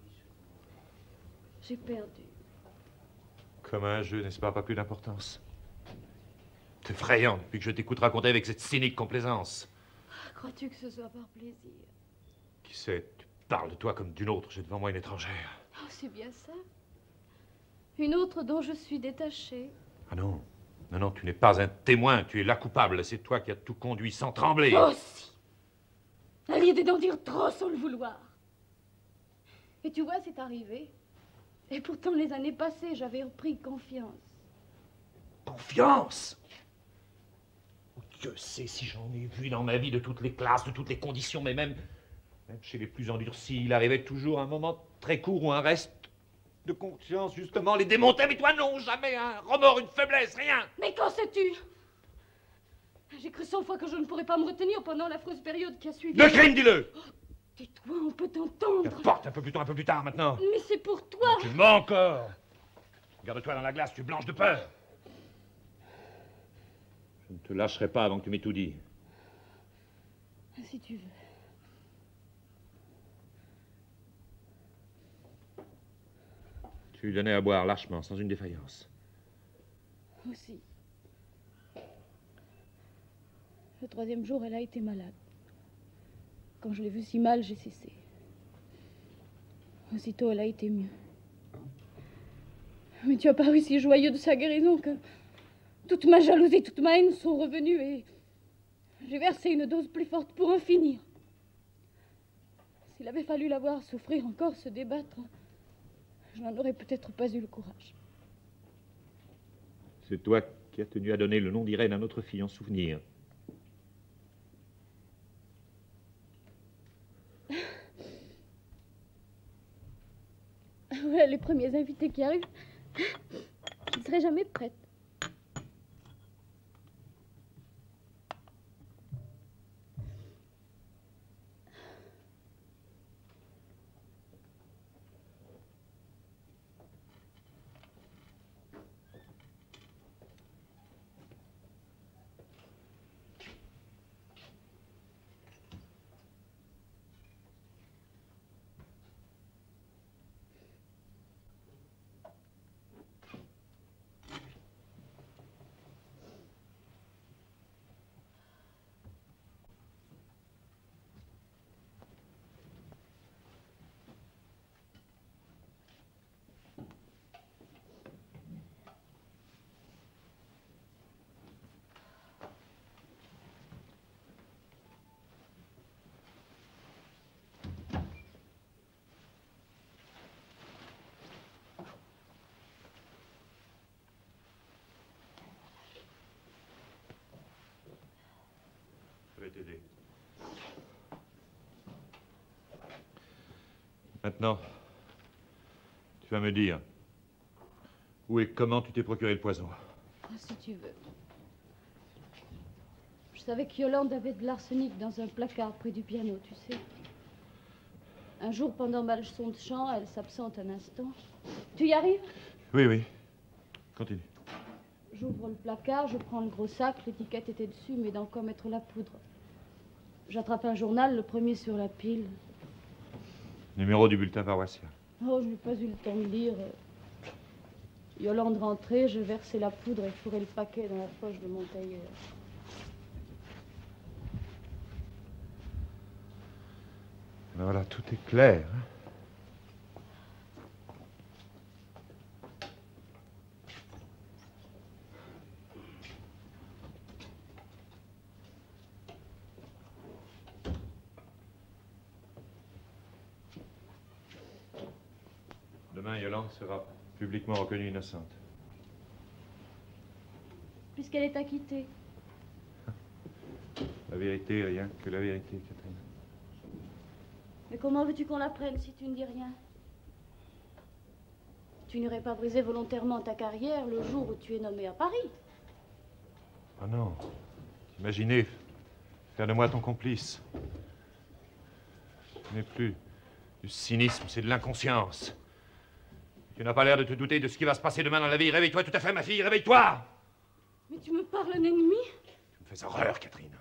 J'ai perdu. Comme un jeu, n'est-ce pas? Pas plus d'importance. C'est effrayant depuis que je t'écoute raconter avec cette cynique complaisance. Crois-tu que ce soit par plaisir? Qui sait, tu parles de toi comme d'une autre. J'ai devant moi une étrangère. Oh, c'est bien ça. Une autre dont je suis détachée. Ah non. Non, non, tu n'es pas un témoin. Tu es la coupable. C'est toi qui as tout conduit sans trembler. Aussi. À l'idée d'en dire trop sans le vouloir. Et tu vois, c'est arrivé. Et pourtant, les années passées, j'avais repris confiance. Confiance? Dieu sait si j'en ai vu dans ma vie de toutes les classes, de toutes les conditions, mais même chez les plus endurcis, il arrivait toujours un moment très court où un reste de conscience, justement, les démontait. Mais toi, non, jamais un remords, une faiblesse, rien. Mais qu'en sais-tu? J'ai cru 100 fois que je ne pourrais pas me retenir pendant l'affreuse période qui a suivi. Le crime, dis-le! Oh, tais-toi, on peut t'entendre. Qu'importe, un peu plus tôt, un peu plus tard, maintenant. Mais c'est pour toi. Tu mens encore. Regarde-toi dans la glace, tu es blanche de peur. Je ne te lâcherai pas avant que tu m'aies tout dit. Si tu veux. Tu lui donnais à boire lâchement, sans une défaillance. Aussi. Le 3e jour, elle a été malade. Quand je l'ai vue si mal, j'ai cessé. Aussitôt, elle a été mieux. Mais tu as paru si joyeux de sa guérison que toute ma jalousie, toute ma haine sont revenues et j'ai versé une dose plus forte pour en finir. S'il avait fallu la voir souffrir encore, se débattre, je n'en aurais peut-être pas eu le courage. C'est toi qui as tenu à donner le nom d'Irène à notre fille en souvenir. Voilà les premiers invités qui arrivent. Je ne serai jamais prête. Je vais t'aider. Maintenant, tu vas me dire où et comment tu t'es procuré le poison. Si tu veux. Je savais que Yolande avait de l'arsenic dans un placard près du piano, tu sais. Un jour, pendant ma leçon de chant, elle s'absente un instant. Tu y arrives? Oui, oui. Continue. J'ouvre le placard, je prends le gros sac, l'étiquette était dessus, mais dans quoi mettre la poudre. J'attrape un journal, le premier sur la pile. Numéro du bulletin paroissial. Oh, je n'ai pas eu le temps de lire. Yolande rentrait, je versais la poudre et fourrais le paquet dans la poche de mon tailleur. Ben voilà, tout est clair. Hein? Demain, Yolande sera publiquement reconnue innocente. Puisqu'elle est acquittée. La vérité, rien que la vérité, Catherine. Mais comment veux-tu qu'on l'apprenne si tu ne dis rien? Tu n'aurais pas brisé volontairement ta carrière le jour où tu es nommé à Paris. Oh non. Imaginez faire de moi ton complice. Ce n'est plus du cynisme, c'est de l'inconscience. Tu n'as pas l'air de te douter de ce qui va se passer demain dans la vie. Réveille-toi tout à fait, ma fille, réveille-toi! Mais tu me parles d'un ennemi? Tu me fais horreur, Catherine.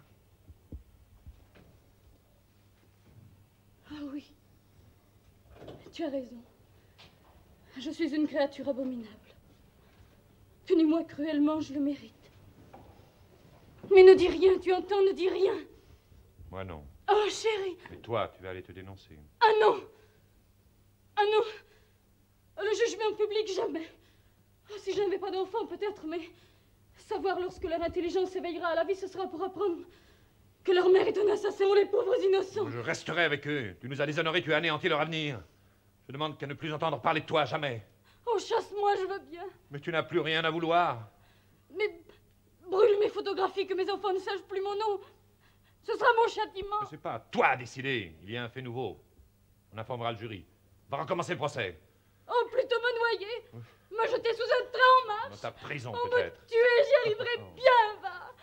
Ah oui. Tu as raison. Je suis une créature abominable. Punis-moi cruellement, je le mérite. Mais ne dis rien, tu entends, ne dis rien. Moi, non. Oh, chérie. Mais toi, tu vas aller te dénoncer. Ah non! Ah non! Le jugement public, jamais. Oh, si je n'avais pas d'enfant, peut-être, mais savoir lorsque leur intelligence s'éveillera à la vie, ce sera pour apprendre que leur mère est un assassin, les pauvres innocents. Je resterai avec eux. Tu nous as déshonorés, tu as anéanti leur avenir. Je demande qu'à ne plus entendre parler de toi, jamais. Oh, chasse-moi, je veux bien. Mais tu n'as plus rien à vouloir. Mais brûle mes photographies, que mes enfants ne sachent plus mon nom. Ce sera mon châtiment. Mais c'est pas à toi à décider. Il y a un fait nouveau. On informera le jury. Va recommencer le procès. Oh, plutôt me noyer. Me jeter sous un train en marche. Dans ta prison, oh, peut-être. Me tuer, j'y arriverai bien, va.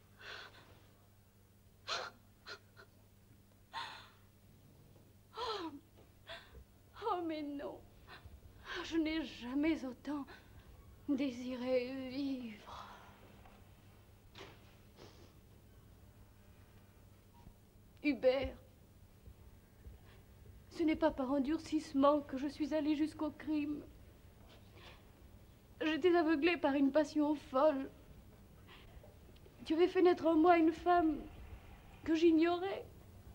Oh, mais non. Je n'ai jamais autant désiré vivre. Hubert, ce n'est pas par endurcissement que je suis allée jusqu'au crime. J'étais aveuglée par une passion folle. Tu avais fait naître en moi une femme que j'ignorais,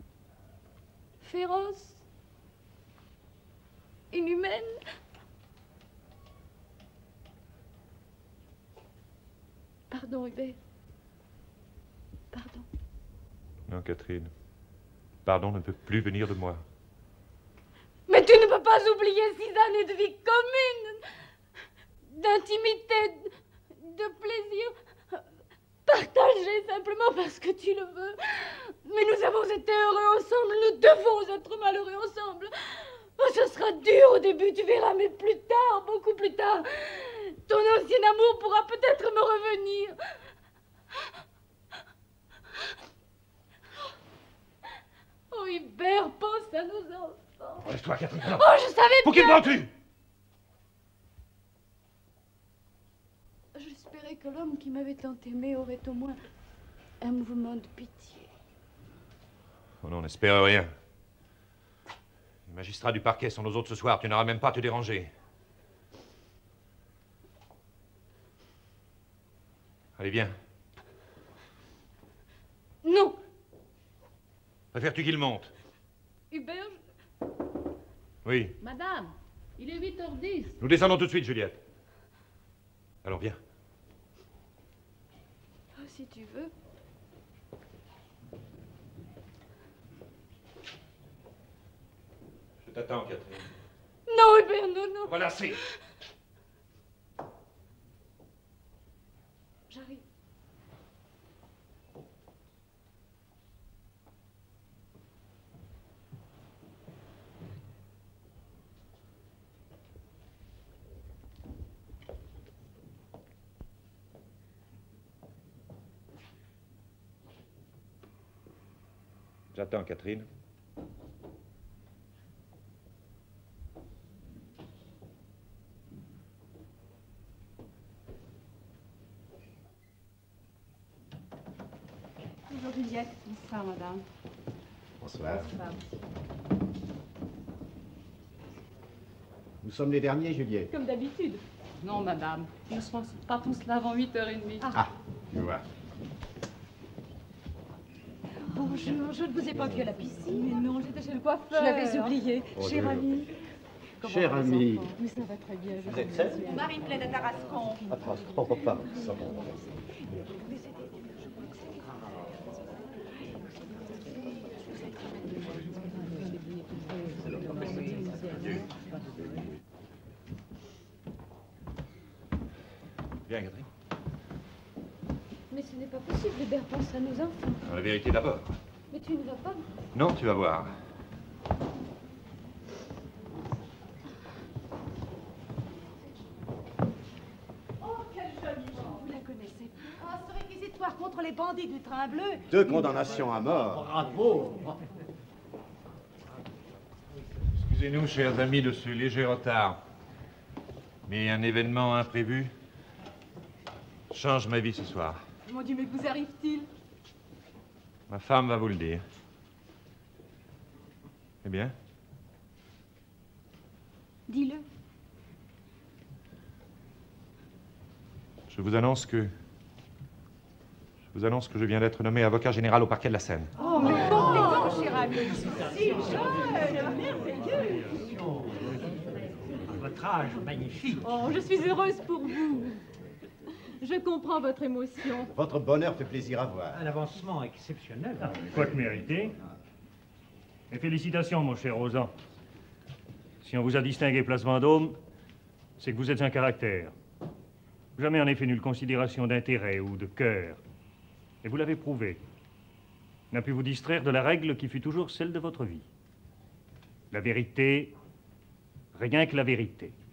féroce, inhumaine. Pardon, Hubert. Pardon. Non, Catherine. Pardon ne peut plus venir de moi. Mais tu ne peux pas oublier 6 années de vie commune, d'intimité, de plaisir, partagé simplement parce que tu le veux. Mais nous avons été heureux ensemble, nous devons être malheureux ensemble. Oh, ce sera dur au début, tu verras, mais plus tard, beaucoup plus tard, ton ancien amour pourra peut-être me revenir. Oh, Hubert, pense à nos enfants. Laisse-toi, Catherine. Oh, je savais Pour qu'il bien. m'en tue. J'espérais que l'homme qui m'avait tant aimé aurait au moins un mouvement de pitié. Oh non, n'espère rien. Les magistrats du parquet sont aux autres ce soir. Tu n'auras même pas à te déranger. Allez, viens. Non. Préfères-tu qu'il monte? Hubert, Oui. Madame, il est 8h10. Nous descendons tout de suite, Juliette. Alors, viens. oh, si tu veux. Je t'attends, Catherine. Non, Hubert, non, non. Voilà, c'est. J'arrive. J'attends, Catherine. Bonjour Juliette. Bonsoir madame. Bonsoir. Nous sommes les derniers, Juliette. Comme d'habitude. Non madame, nous serons pas tous là avant 8h30. Ah, je vois. Bonjour, je ne vous ai pas vu à la piscine. Mais non, j'étais chez le coiffeur. Je l'avais oublié. Oh, Cher Dieu. ami. Cher ami. Mais ça va très bien. Vous êtes seul? Marie pleine de tarascon. Oh, papa. Viens, Catherine. Mais ce n'est pas possible, Hubert, pense à nos enfants. La vérité d'abord. Mais tu ne vas pas. Non, tu vas voir. Oh, quelle jolie femme. Vous la connaissez. Oh, ce réquisitoire contre les bandits du train bleu. 2 condamnations à mort. Bravo. Excusez-nous, chers amis, de ce léger retard. Mais un événement imprévu change ma vie ce soir. Mon Dieu, mais que vous arrive-t-il? Ma femme va vous le dire. Eh bien? Dis-le. Je vous annonce que je viens d'être nommé avocat général au parquet de la Seine. Oh, mais complètement, cher ami. Si jeune, merveilleux. Votre âge, magnifique. Oh, je suis heureuse pour vous. Je comprends votre émotion. Votre bonheur fait plaisir à voir. Un avancement exceptionnel. Quoique mérité. Et félicitations, mon cher Rosan. Si on vous a distingué place Vendôme, c'est que vous êtes un caractère. Jamais en effet nulle considération d'intérêt ou de cœur. Et vous l'avez prouvé. N'a pu vous distraire de la règle qui fut toujours celle de votre vie. La vérité, rien que la vérité.